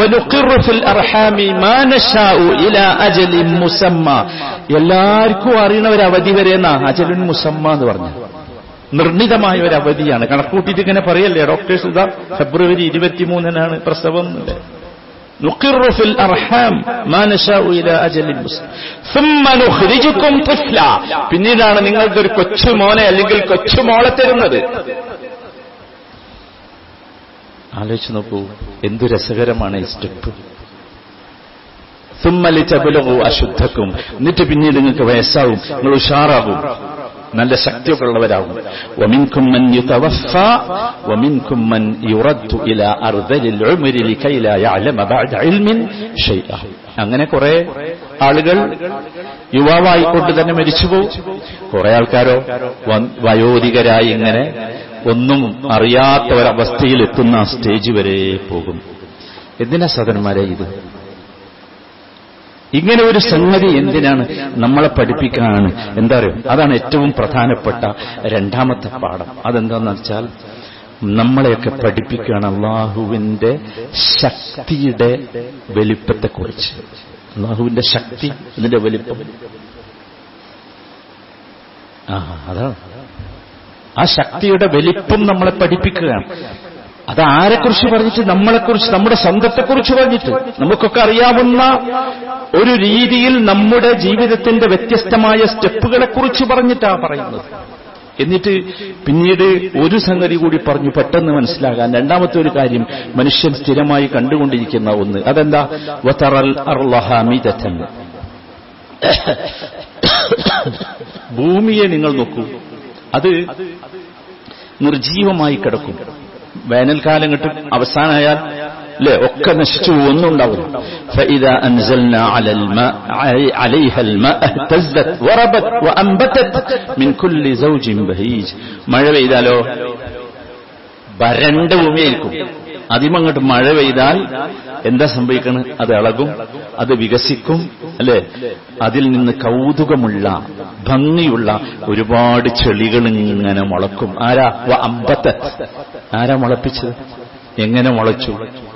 എല്ലാവർക്കും അറിയണ ഒരു അവധി വരെ എന്നാ അജലുൻ മുസമ്മ എന്ന് പറഞ്ഞു. നിർണിതമായ ഒരു അവധിയാണ്. കണക്കൂട്ടിയിട്ട് ഇങ്ങനെ പറയല്ലേ ഡോക്ടേഴ്സ്, ഇതാ ഫെബ്രുവരി ഇരുപത്തിമൂന്നിനാണ് പ്രസവം. നുഖിറു ഫിൽ അർഹാം മാ നശാഉ ഇലാ അജലിൻ മുസമ്മ സുമ്മ നുഖ്രിജുകും തുഫ്ല, പിന്നീടാണ് നിങ്ങൾക്കൊരു കൊച്ചുമോനെ അല്ലെങ്കിൽ കൊച്ചുമോളെ തരുന്നത്. ആലോചിച്ച് നോക്കൂ, എന്തു രസകരമാണ് ഈ സ്റ്റെപ്പ്. സുമ്മ ലിതബ്ലുഗു അശുദ്ധക്കും, എന്നിട്ട് പിന്നീട് നിങ്ങൾക്ക് വയസ്സാവും, നിങ്ങൾ ഉഷാറാകും, നല്ല ശക്തിയൊക്കെ ഉള്ളവരാകും. വമിൻകും മൻ യുതവഫ വമിൻകും മൻ യുറദ്ദു ഇലാ അർദലിൽ ഉംരി ലകൈ ലാ യഅലമ ബഅദ ഇൽമിൻ ഷൈഅ. അങ്ങനെ കുറെ ആളുകൾ യുവാവായിക്കൊണ്ട് തന്നെ മരിച്ചുപോകും. കുറെ ആൾക്കാരോ വയോധികരായി ഇങ്ങനെ ഒന്നും അറിയാത്ത ഒരവസ്ഥയിൽ എത്തുന്ന സ്റ്റേജ് വരെ പോകും. എന്തിനാ സഹോദരന്മാരെ ഇത്? ഇങ്ങനെ ഒരു സംഗതി എന്തിനാണ്? നമ്മളെ പഠിപ്പിക്കാനാണ്. എന്താ അറിയോ? അതാണ് ഏറ്റവും പ്രധാനപ്പെട്ട രണ്ടാമത്തെ പാഠം. അതെന്താന്ന് വെച്ചാൽ നമ്മളെയൊക്കെ പഠിപ്പിക്കുകയാണ് അള്ളാഹുവിന്റെ ശക്തിയുടെ വലിപ്പത്തെക്കുറിച്ച്. അള്ളാഹുവിന്റെ ശക്തി, ഇതിന്റെ വലിപ്പം. ആ അതാണ് ആ ശക്തിയുടെ വലിപ്പം നമ്മളെ പഠിപ്പിക്കുകയാണ്. അത് ആരെക്കുറിച്ച് പറഞ്ഞിട്ട്? നമ്മളെക്കുറിച്ച്, നമ്മുടെ സ്വന്തത്തെക്കുറിച്ച് പറഞ്ഞിട്ട്. നമുക്കൊക്കെ അറിയാവുന്ന ഒരു രീതിയിൽ നമ്മുടെ ജീവിതത്തിന്റെ വ്യത്യസ്തമായ സ്റ്റെപ്പുകളെക്കുറിച്ച് പറഞ്ഞിട്ടാണ് പറയുന്നത്. എന്നിട്ട് പിന്നീട് ഒരു സംഗതി കൂടി പറഞ്ഞു പെട്ടെന്ന് മനസ്സിലാകാൻ. രണ്ടാമത്തെ ഒരു കാര്യം മനുഷ്യൻ സ്ഥിരമായി കണ്ടുകൊണ്ടിരിക്കുന്ന ഒന്ന്, അതെന്താ? വതറൽ അർള ഹാമിദതൻ, ഭൂമിയെ നിങ്ങൾ നോക്കൂ, അത് നിർജീവമായി കിടക്കും. വേനൽക്കാലം കിട്ടും അവസാനമായാൽ അല്ലേ ഒക്കെ നശിച്ചു ഒന്നും ഉണ്ടാവില്ല. فإذا أنزلنا على الماء عليها الماء اهتزت وربت وأنبتت من كل زوج بهيج. മഴ പെയ്താലോ വരണ്ട ഭൂമിയായിരിക്കും. അതിമങ്ങോട്ട് മഴ പെയ്താൽ എന്താ സംഭവിക്കുന്നത്? അത് ഇളകും, അത് വികസിക്കും അല്ലെ. അതിൽ നിന്ന് കൗതുകമുള്ള ഭംഗിയുള്ള ഒരുപാട് ചെളികൾ ഇങ്ങനെ മുളക്കും. ആരാ അമ്പത്ത് ആരാ മുളപ്പിച്ചത്? എങ്ങനെ മുളച്ചു?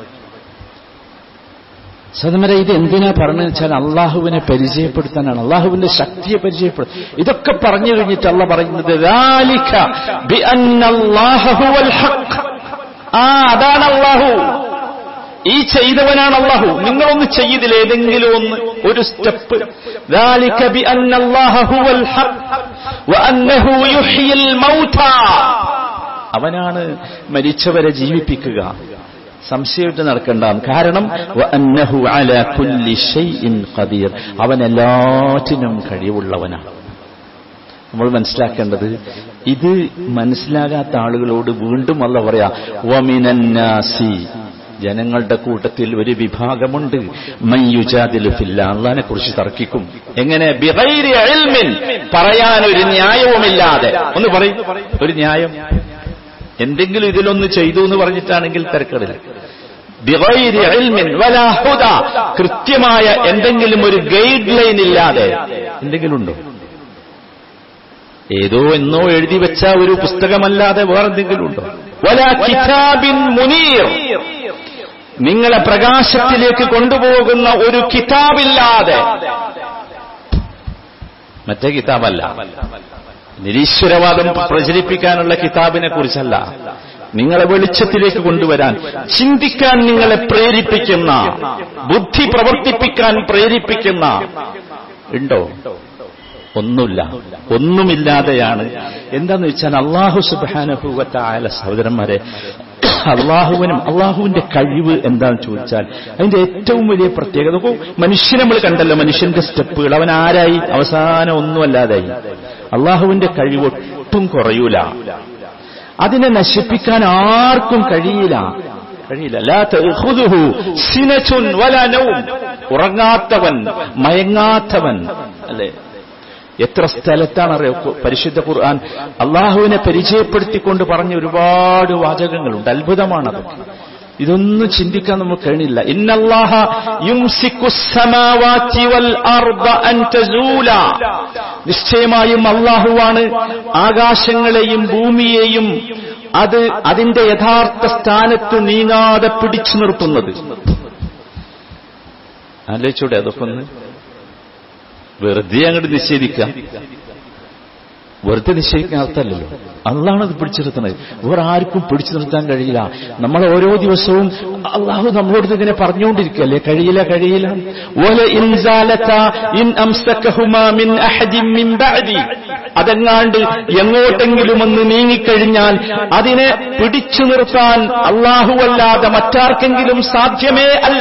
സദമര ഇത് എന്തിനാ പറഞ്ഞതെന്ന് വെച്ചാൽ അള്ളാഹുവിനെ പരിചയപ്പെടുത്താനാണ്, അള്ളാഹുവിന്റെ ശക്തിയെ പരിചയപ്പെടുത്താൻ. ഇതൊക്കെ പറഞ്ഞു കഴിഞ്ഞിട്ട് അള്ളാഹ് പറയുന്നത് ദാലിക ബിഅന്നല്ലാഹ ഹുവൽ ഹഖ്. ആ അതാണ് അള്ളാഹു, ഈ ചെയ്തവനാണ് അള്ളാഹു. നിങ്ങളൊന്ന് ചെയ്തില്ല ഏതെങ്കിലും ഒന്ന് ഒരു സ്റ്റെപ്പ്. ദാലിക ബിഅന്നല്ലാഹ ഹുവൽ ഹഖ് വഅന്നഹു യുഹ്യിൽ മൗതാ. അവനാണ് മരിച്ചവരെ ജീവിപ്പിക്കുക. സംശയമായിട്ട് നടക്കണ്ട. കാരണം വഅന്നഹു അലാ കുല്ലി ഷൈഇൻ ഖദീർ, അവൻ എല്ലാറ്റിനും കഴിവുള്ളവനാണ്. നമ്മൾ മനസ്സിലാക്കേണ്ടത് ഇത് മനസ്സിലാകാത്ത ആളുകളോട് വീണ്ടും അല്ലാഹു പറയാ വമിനന്നാസി, ജനങ്ങളുടെ കൂട്ടത്തിൽ ഒരു വിഭാഗമുണ്ട് മൻ യുജാദിലു ഫില്ലാഹ്, അല്ലാഹുവിനെ കുറിച്ച് തർക്കിക്കും. എങ്ങനെ? ബിഗൈരി ഇൽമിൻ, പറയാൻ ഒരു ന്യായവുമില്ലാതെ. ഒന്ന് പറയും ഒരു ന്യായം, എന്തെങ്കിലും ഇതിലൊന്ന് ചെയ്തു എന്ന് പറഞ്ഞിട്ടാണെങ്കിൽ തിരക്കടില്ല. ബിഗൈരി ഇൽമിൻ വലാ ഹുദാ, കൃത്യമായ എന്തെങ്കിലും ഒരു ഗൈഡ് ലൈൻ ഇല്ലാതെ എന്തെങ്കിലും ഉണ്ടോ? ഏതോ എന്നോ എഴുതി വെച്ച ഒരു പുസ്തകമല്ലാതെ വേറെന്തെങ്കിലും ഉണ്ടോ? വലാ കിതാബിൻ മുനീർ, നിങ്ങളെ പ്രകാശത്തിലേക്ക് കൊണ്ടുപോകുന്ന ഒരു കിതാബില്ലാതെ. മറ്റേ കിതാബല്ല, നിരീശ്വരവാദം പ്രചരിപ്പിക്കാനുള്ള കിതാബിനെ കുറിച്ചല്ല, നിങ്ങളെ വെളിച്ചത്തിലേക്ക് കൊണ്ടുവരാൻ, ചിന്തിക്കാൻ നിങ്ങളെ പ്രേരിപ്പിക്കുന്ന, ബുദ്ധി പ്രവർത്തിപ്പിക്കാൻ പ്രേരിപ്പിക്കുന്ന ഉണ്ടോ? ഒന്നുമില്ല. ഒന്നുമില്ലാതെയാണ്. എന്താന്ന് വെച്ചാൽ അല്ലാഹു സുബ്ഹാനഹു വ തആല, സഹോദരന്മാരെ, അള്ളാഹുവിനും അള്ളാഹുവിന്റെ കഴിവ് എന്താണെന്ന് ചോദിച്ചാൽ അതിന്റെ ഏറ്റവും വലിയ പ്രത്യേകത, മനുഷ്യനെ നമ്മൾ കണ്ടല്ലോ, മനുഷ്യന്റെ സ്റ്റെപ്പുകൾ. അവൻ ആരായി? അവസാനം ഒന്നുമല്ലാതായി. അള്ളാഹുവിന്റെ കഴിവ് ഒട്ടും കുറയൂല, അതിനെ നശിപ്പിക്കാൻ ആർക്കും കഴിയില്ല കഴിയില്ല ലാ തഖുദുഹു സിനതുൻ വലാ നൗം, ഉറങ്ങാത്തവൻ മയങ്ങാത്തവൻ അല്ലേ. എത്ര സ്ഥലത്താണ് അറിയോ പരിശുദ്ധ ഖുർആൻ അള്ളാഹുവിനെ പരിചയപ്പെടുത്തിക്കൊണ്ട് പറഞ്ഞ ഒരുപാട് വാചകങ്ങളുണ്ട്. അത്ഭുതമാണത്. ഇതൊന്നും ചിന്തിക്കാൻ നമുക്ക് കഴിയില്ല. ഇന്നല്ലാഹ യുംസിക്കുസ് സമാവാതി വൽ അർദ അൻ തസൂല, നിശ്ചയമായും അള്ളാഹുവാണ് ആകാശങ്ങളെയും ഭൂമിയെയും അത് അതിന്റെ യഥാർത്ഥ സ്ഥാനത്ത് നീങ്ങാതെ പിടിച്ചു നിർത്തുന്നത്. ആലോചിച്ചൂടെ അതൊക്കെ ഒന്ന്? വെറുതെ അങ്ങോട്ട് നിഷേധിക്കാം. വെറുതെ നിശ്ചയിക്കാൻ അർത്ഥമല്ലല്ലോ, അള്ളാഹണത് പിടിച്ചു നിർത്തുന്നത്. വേറെ ആർക്കും പിടിച്ചു നിർത്താൻ കഴിയില്ല. നമ്മൾ ഓരോ ദിവസവും അള്ളാഹു നമ്മളോട് ഇങ്ങനെ പറഞ്ഞുകൊണ്ടിരിക്കുകയല്ലേ, കഴിയില്ല കഴിയില്ല. അതെങ്ങാണ്ട് എങ്ങോട്ടെങ്കിലും ഒന്ന് നീങ്ങിക്കഴിഞ്ഞാൽ അതിനെ പിടിച്ചു നിർത്താൻ അള്ളാഹുവല്ലാതെ മറ്റാർക്കെങ്കിലും സാധ്യമേ അല്ല.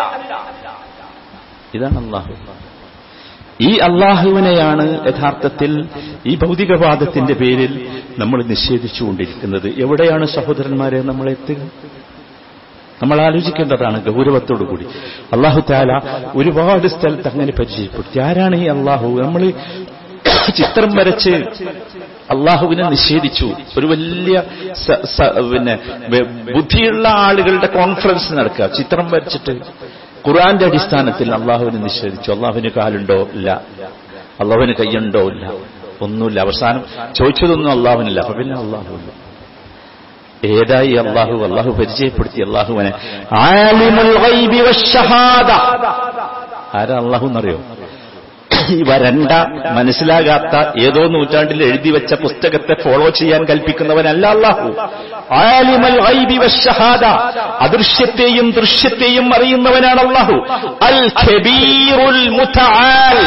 ഇതാണ് അള്ളാഹു. ഈ അള്ളാഹുവിനെയാണ് യഥാർത്ഥത്തിൽ ഈ ഭൗതികവാദത്തിന്റെ പേരിൽ നമ്മൾ നിഷേധിച്ചുകൊണ്ടിരിക്കുന്നത്. എവിടെയാണ് സഹോദരന്മാരെ നമ്മൾ എത്തുക? നമ്മൾ ആലോചിക്കേണ്ടതാണ് ഗൗരവത്തോടുകൂടി. അള്ളാഹു തആല ഒരുപാട് സ്ഥലത്ത് അങ്ങനെ പരിചയപ്പെടുത്തി. ആരാണ് ഈ അള്ളാഹു? നമ്മൾ ചിത്രം വരച്ച് അള്ളാഹുവിനെ നിഷേധിച്ചു. ഒരു വലിയ പിന്നെ ബുദ്ധിയുള്ള ആളുകളുടെ കോൺഫറൻസ് നടക്കുക, ചിത്രം വരച്ചിട്ട് ഖുർആന്റെ അടിസ്ഥാനത്തിൽ അള്ളാഹുവിനെ നിഷേധിച്ചു. അള്ളാഹുവിന് കാലുണ്ടോ? ഇല്ല. അള്ളാഹുവിന് കൈയുണ്ടോ? ഇല്ല. ഒന്നുമില്ല. അവസാനം ചോദിച്ചതൊന്നും അള്ളാഹുവിനില്ല. അപ്പൊ പിന്നെ അള്ളാഹുവില്ല. ഏതായി അള്ളാഹു? അള്ളാഹു പരിചയപ്പെടുത്തി അള്ളാഹുവിനെ ആലിമുൽ ഗൈബി വശ്ശഹാദ. ആരാ അള്ളാഹു എന്നറിയോ? ഈ വരണ്ട മനസ്സിലാകാത്ത ഏതോ നൂറ്റാണ്ടിൽ എഴുതി വെച്ച പുസ്തകത്തെ ഫോളോ ചെയ്യാൻ കൽപ്പിക്കുന്നവനല്ല അല്ലാഹു. ആലിമുൽ ഗൈബി വശ്ശഹാദ, അദൃശ്യത്തെയും ദൃശ്യത്തെയും അറിയുന്നവനാണ് അല്ലാഹു. അൽ കബീറുൽ മുതആൽ.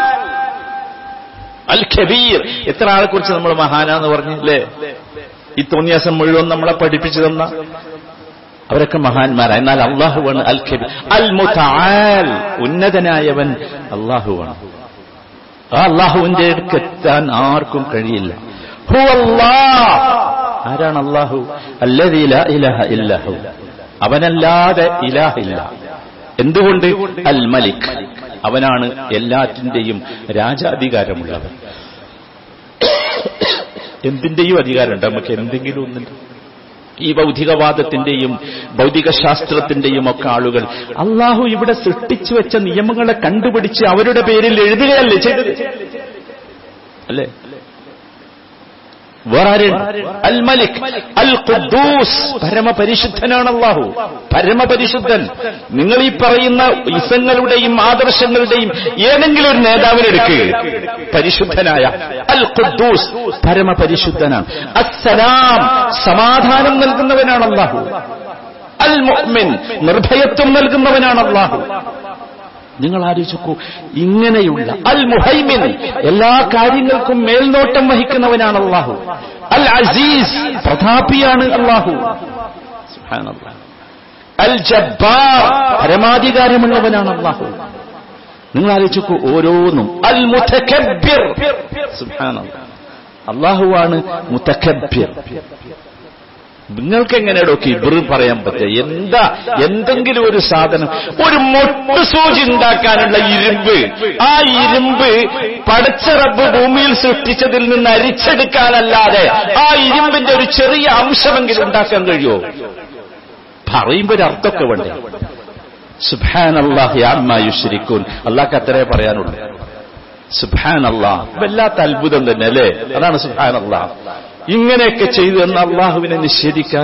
അൽ കബീർ. എത്ര ആളെ കുറിച്ച് നമ്മൾ മഹാനാന്ന് പറഞ്ഞില്ലേ? ഈ തോന്നിയാസം മുഴുവൻ നമ്മളെ പഠിപ്പിച്ചു തന്ന അവരൊക്കെ മഹാന്മാരാ. എന്നാൽ അല്ലാഹുവാണ് അൽ കബീർ. അൽ മുതആൽ, ഉന്നതനായവൻ അല്ലാഹുവാണ്. ആ അള്ളാഹുവിന്റെ അടുക്ക് എത്താൻ ആർക്കും കഴിയില്ല. ഹുവല്ലാഹ്, ആരാണ് അള്ളാഹു? അല്ലദീ ലാ ഇലാഹ ഇല്ലഹു, അവനല്ലാതെ ഇലാഹില്ല. എന്തുകൊണ്ട്? അൽ മലിക്, അവനാണ് എല്ലാറ്റിന്റെയും രാജാധികാരമുള്ളവൻ. എന്തിന്റെയും അധികാരമുണ്ട് നമുക്ക്, എന്തെങ്കിലും ഒന്നുണ്ട്. ഈ ഭൗതികവാദത്തിന്റെയും ഭൗതിക ശാസ്ത്രത്തിന്റെയും ഒക്കെ ആളുകൾ അള്ളാഹു ഇവിടെ സൃഷ്ടിച്ചു വെച്ച നിയമങ്ങളെ കണ്ടുപിടിച്ച് അവരുടെ പേരിൽ എഴുതുകയല്ലേ ചെയ്തത്, അല്ലേ? വേറെ അൽ മലിക് അൽ ഖുദ്ദൂസ്, പരമപരിശുദ്ധനാണ് അല്ലാഹു, പരമപരിശുദ്ധൻ. നിങ്ങൾ ഈ പറയുന്ന ഇസങ്ങളുടെയും ആദർശങ്ങളുടെയും ഏതെങ്കിലും ഒരു നേതാവിനെടുക്കുക, പരിശുദ്ധനായ അൽ ഖുദ്ദൂസ്, പരമപരിശുദ്ധനാണ്. അസ്സലാം, സമാധാനം നൽകുന്നവനാണ് അല്ലാഹു. അൽ മുഅ്മിൻ, നിർഭയത്വം നൽകുന്നവനാണ് അല്ലാഹു. നിങ്ങൾ ആലോചിക്കൂ, ഇങ്ങനെയുള്ള അൽ മുഹൈമിൻ, എല്ലാ കാര്യങ്ങൾക്കും മേൽനോട്ടം വഹിക്കുന്നവനാണ് അല്ലാഹു. അൽ അസീസ്, പ്രതാപിയാണ് അല്ലാഹു. സുബ്ഹാനല്ലാഹ്. അൽ ജബ്ബാർ, പരമാധികാരമുള്ളവനാണ് അല്ലാഹു. നിങ്ങൾ ആലോചിക്കൂ ഓരോന്നും. അൽ മുതകബ്ബിർ, സുബ്ഹാനല്ലാഹ്, അല്ലാഹുവാണ് മുതകബ്ബിർ. നിങ്ങൾക്ക് എങ്ങനെയാണോ കിബ്ർ പറയാൻ പറ്റുക? എന്താ എന്തെങ്കിലും ഒരു സാധനം, ഒരു മൊട്ടുസൂചി ഉണ്ടാക്കാനുള്ള ഇരുമ്പ്, ആ ഇരുമ്പ് പടച്ച റബ്ബ് ഭൂമിയിൽ സൃഷ്ടിച്ചതിൽ നിന്ന് അരിച്ചെടുക്കാനല്ലാതെ ആ ഇരുമ്പിന്റെ ഒരു ചെറിയ അംശമെങ്കിലും ഉണ്ടാക്കാൻ കഴിയുമോ? പറയുമ്പോ ഒരു അർത്ഥമൊക്കെ വേണ്ടേ? സുബ്ഹാനല്ലാഹി അമ്മാ യുശ്രികൂൻ, അല്ലാഹ്ക്ക് അത്രേ പറയാനുള്ളൂ. സുബ്ഹാനല്ലാഹ്, വല്ലാത്ത അത്ഭുതം തന്നെ അല്ലേ? അതാണ് സുബ്ഹാനല്ലാഹ്. ഇങ്ങനെയൊക്കെ ചെയ്തു എന്ന് അള്ളാഹുവിനെ നിഷേധിക്കാൻ.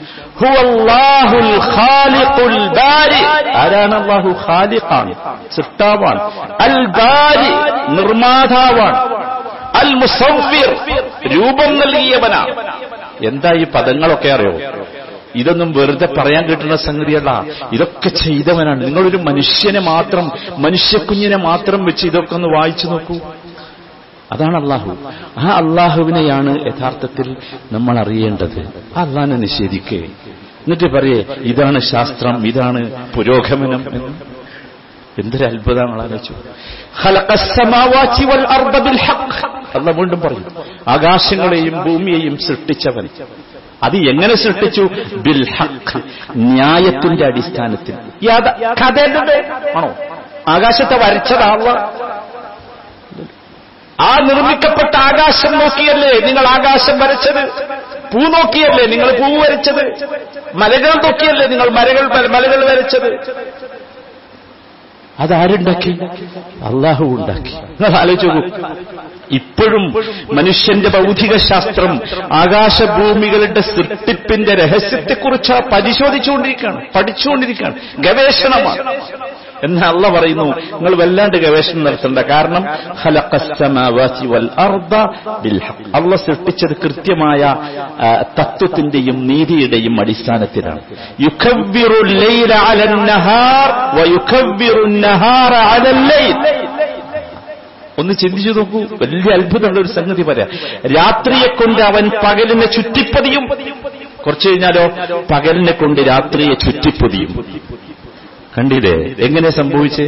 ഹുവല്ലാഹുൽ ഖാലിഖുൽ ബാരി, ആരാണ് അള്ളാഹു? ഖാലിഖാണ്, സൃഷ്ടാവാണ്. അൽ ബാരി, നിർമ്മാതാവാണ്. അൽ മുസവ്വിർ, രൂപം നൽകിയവനാണ്. എന്താ ഈ പദങ്ങളൊക്കെ അറിയോ? ഇതൊന്നും വെറുതെ പറയാൻ കിട്ടുന്ന സംഗതിയല്ല, ഇതൊക്കെ ചെയ്തവനാണ്. നിങ്ങളൊരു മനുഷ്യനെ മാത്രം, മനുഷ്യക്കുഞ്ഞിനെ മാത്രം വെച്ച് ഇതൊക്കെ ഒന്ന് വായിച്ചു നോക്കൂ. അതാണ് അള്ളാഹു. ആ അള്ളാഹുവിനെയാണ് യഥാർത്ഥത്തിൽ നമ്മൾ അറിയേണ്ടത്. ആ അള്ളാഹിനെ നിഷേധിക്കേ, എന്നിട്ട് പറയേ ഇതാണ് ശാസ്ത്രം, ഇതാണ് പുരോഗമനം എന്ന്. എന്തൊരു അത്ഭുതമാണ് ആലോചിച്ചു. ഖലഖസ്സമാവാതി വൽ അർദ ബിൽ ഹഖ്, അല്ലാഹു വീണ്ടും പറയും ആകാശങ്ങളെയും ഭൂമിയെയും സൃഷ്ടിച്ചവൻ. അത് എങ്ങനെ സൃഷ്ടിച്ചു? ബിൽ ഹഖ്, ന്യായത്തിന്റെ അടിസ്ഥാനത്തിൽ. കഥയുടെ ആണോ? ആകാശത്തെ വരച്ചതാ അല്ലാഹ്. ആ നിർമ്മിക്കപ്പെട്ട ആകാശം നോക്കിയല്ലേ നിങ്ങൾ ആകാശം വരച്ചത്? പൂ നോക്കിയല്ലേ നിങ്ങൾ പൂവ് വരച്ചത്? മലകൾ നോക്കിയല്ലേ നിങ്ങൾ മലകൾ മലകൾ വരച്ചത്? അതാരുണ്ടാക്കി? അള്ളാഹു ഉണ്ടാക്കി. നിങ്ങൾ ആലോചിച്ചു നോക്കൂ. ഇപ്പോഴും മനുഷ്യന്റെ ഭൗതിക ശാസ്ത്രം ആകാശഭൂമികളുടെ സൃഷ്ടിപ്പിന്റെ രഹസ്യത്തെക്കുറിച്ച് പരിശോധിച്ചുകൊണ്ടിരിക്കുകയാണ്, പഠിച്ചുകൊണ്ടിരിക്കുകയാണ്, ഗവേഷണമാണ്. എന്ന് അള്ളാഹ് പറയുന്നു, നിങ്ങൾ വല്ലാണ്ട് ഗവേഷണം നടത്തണ്ട. കാരണം ഖലഖസ്സമാവാതി വൽ അർദ ബിൽ ഹഖ്, അള്ളാഹ് സൃഷ്ടിച്ചത് കൃത്യമായ തത്വത്തിന്റെയും നീതിയുടെയും അടിസ്ഥാനത്തിലാണ്. യുകവ്വിറുൽ ലൈല അലൻ നഹാർ വയുകവ്വിറുൻ നഹാറ അലൽ ലൈൽ. ഒന്ന് ചിന്തിച്ചു നോക്കൂ, വലിയ അത്ഭുതമുള്ള ഒരു സംഗതി പറയാം. രാത്രിയെ കൊണ്ട് അവൻ പകലിനെ ചുറ്റിപ്പതിയും, കുറച്ചു കഴിഞ്ഞാലോ പകലിനെ കൊണ്ട് രാത്രിയെ ചുറ്റിപ്പതിയും. കണ്ടില്ലേ എങ്ങനെ സംഭവിച്ചേ?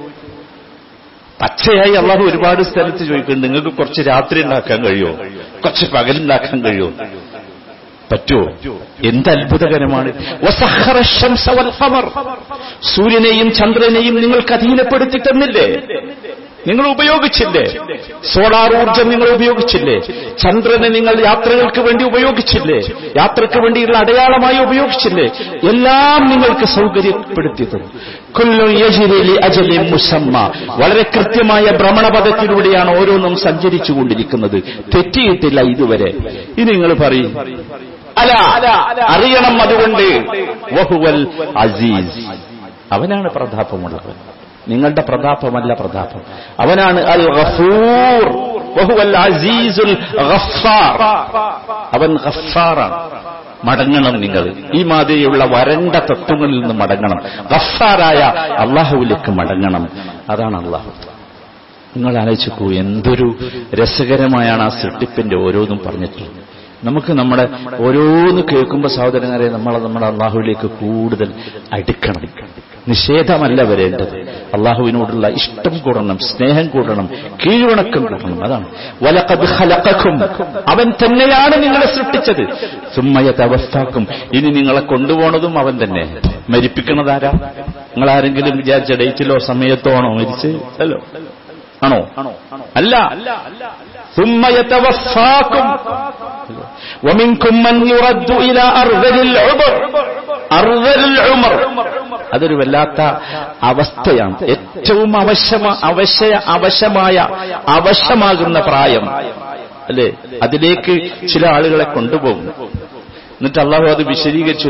പച്ചയായി അള്ളാഹു ഒരുപാട് സ്ഥലത്ത് ചോദിക്കുന്നുണ്ട്, നിങ്ങൾക്ക് കുറച്ച് രാത്രി ഉണ്ടാക്കാൻ കഴിയുമോ, കുറച്ച് പകലുണ്ടാക്കാൻ കഴിയുമോ? പറ്റുമോ? എന്ത് അത്ഭുതകരമാണ്. വസഖറ ശംസ വൽ ഖമർ, സൂര്യനെയും ചന്ദ്രനെയും നിങ്ങൾക്ക് അധീനപ്പെടുത്തി തന്നില്ലേ? നിങ്ങൾ ഉപയോഗിച്ചില്ലേ? സോളാർ ഊർജം നിങ്ങൾ ഉപയോഗിച്ചില്ലേ? ചന്ദ്രനെ നിങ്ങൾ യാത്രകൾക്ക് വേണ്ടി ഉപയോഗിച്ചില്ലേ? യാത്രയ്ക്ക് വേണ്ടിയുള്ള അടയാളമായി ഉപയോഗിച്ചില്ലേ? എല്ലാം നിങ്ങൾക്ക് സൗകര്യപ്പെടുത്തി തന്നു. കുല്ലു യജ്രി ലി അജലിൻ മുസമ്മ, വളരെ കൃത്യമായ ഭ്രമണപഥത്തിലൂടെയാണ് ഓരോന്നും സഞ്ചരിച്ചുകൊണ്ടിരിക്കുന്നത്. തെറ്റിയിട്ടില്ല ഇതുവരെ. ഇനി നിങ്ങൾ പറയും അല, അറിയണം. അതുകൊണ്ട് വഹുവൽ അസീസ്, അവനാണ് പ്രതാപമുള്ളവൻ, നിങ്ങളുടെ പ്രതാപമല്ല പ്രതാപം. അവനാണ് അൽ ഗഫൂർ വഹുവൽ അസീസുൽ ഗഫാർ, അവൻ ഗഫാറാണ്. മടങ്ങണം നിങ്ങൾ, ഈ മാതിരിയുള്ള വരണ്ട തത്വങ്ങളിൽ നിന്ന് മടങ്ങണം. ഗഫാറായ അള്ളാഹുവിലേക്ക് മടങ്ങണം. അതാണ് അള്ളാഹു. നിങ്ങൾ ആലോചിക്കൂ, എന്തൊരു രസകരമായാണ് ആ സൃഷ്ടിപ്പിന്റെ ഓരോന്നും പറഞ്ഞിട്ടുള്ളത്. നമുക്ക് നമ്മുടെ ഓരോന്ന് കേൾക്കുമ്പോൾ സഹോദരന്മാരെ നമ്മൾ നമ്മുടെ അള്ളാഹുവിലേക്ക് കൂടുതൽ അടുക്കണം. നിഷേധമല്ല വരേണ്ടത്, അള്ളാഹുവിനോടുള്ള ഇഷ്ടം കൂടണം, സ്നേഹം കൂടണം, കീഴ്വണക്കം കൂടണം. അതാണ് വലഖദ് ഖലഖക്കും, അവൻ തന്നെയാണ് നിങ്ങളെ സൃഷ്ടിച്ചത്. സുമ്മ യതവഫാക്കും, ഇനി നിങ്ങളെ കൊണ്ടുപോണതും അവൻ തന്നെ. മരിപ്പിക്കണതാരാ? നിങ്ങളാരെങ്കിലും വിചാരിച്ച ഡേറ്റിലോ സമയത്തോ ആണോ മരിച്ച്? അല്ലോ, ആണോ? അല്ല. സുമ്മ യതവഫാക്കും വമിൻകും മൻ യുറദ്ദു ഇലാ അർദലിൽ ഉമർ. അർദലുൽ ഉമർ അതൊരു വല്ലാത്ത അവസ്ഥയാണ്. ഏറ്റവും അവശമ അവശയ അവശമായ അവശമാകുന്ന പ്രായം അല്ലേ, അതിലേക്ക് ചില ആളുകളെ കൊണ്ടുപോകും. എന്നിട്ട് അള്ളാഹു അത് വിശദീകരിച്ചു.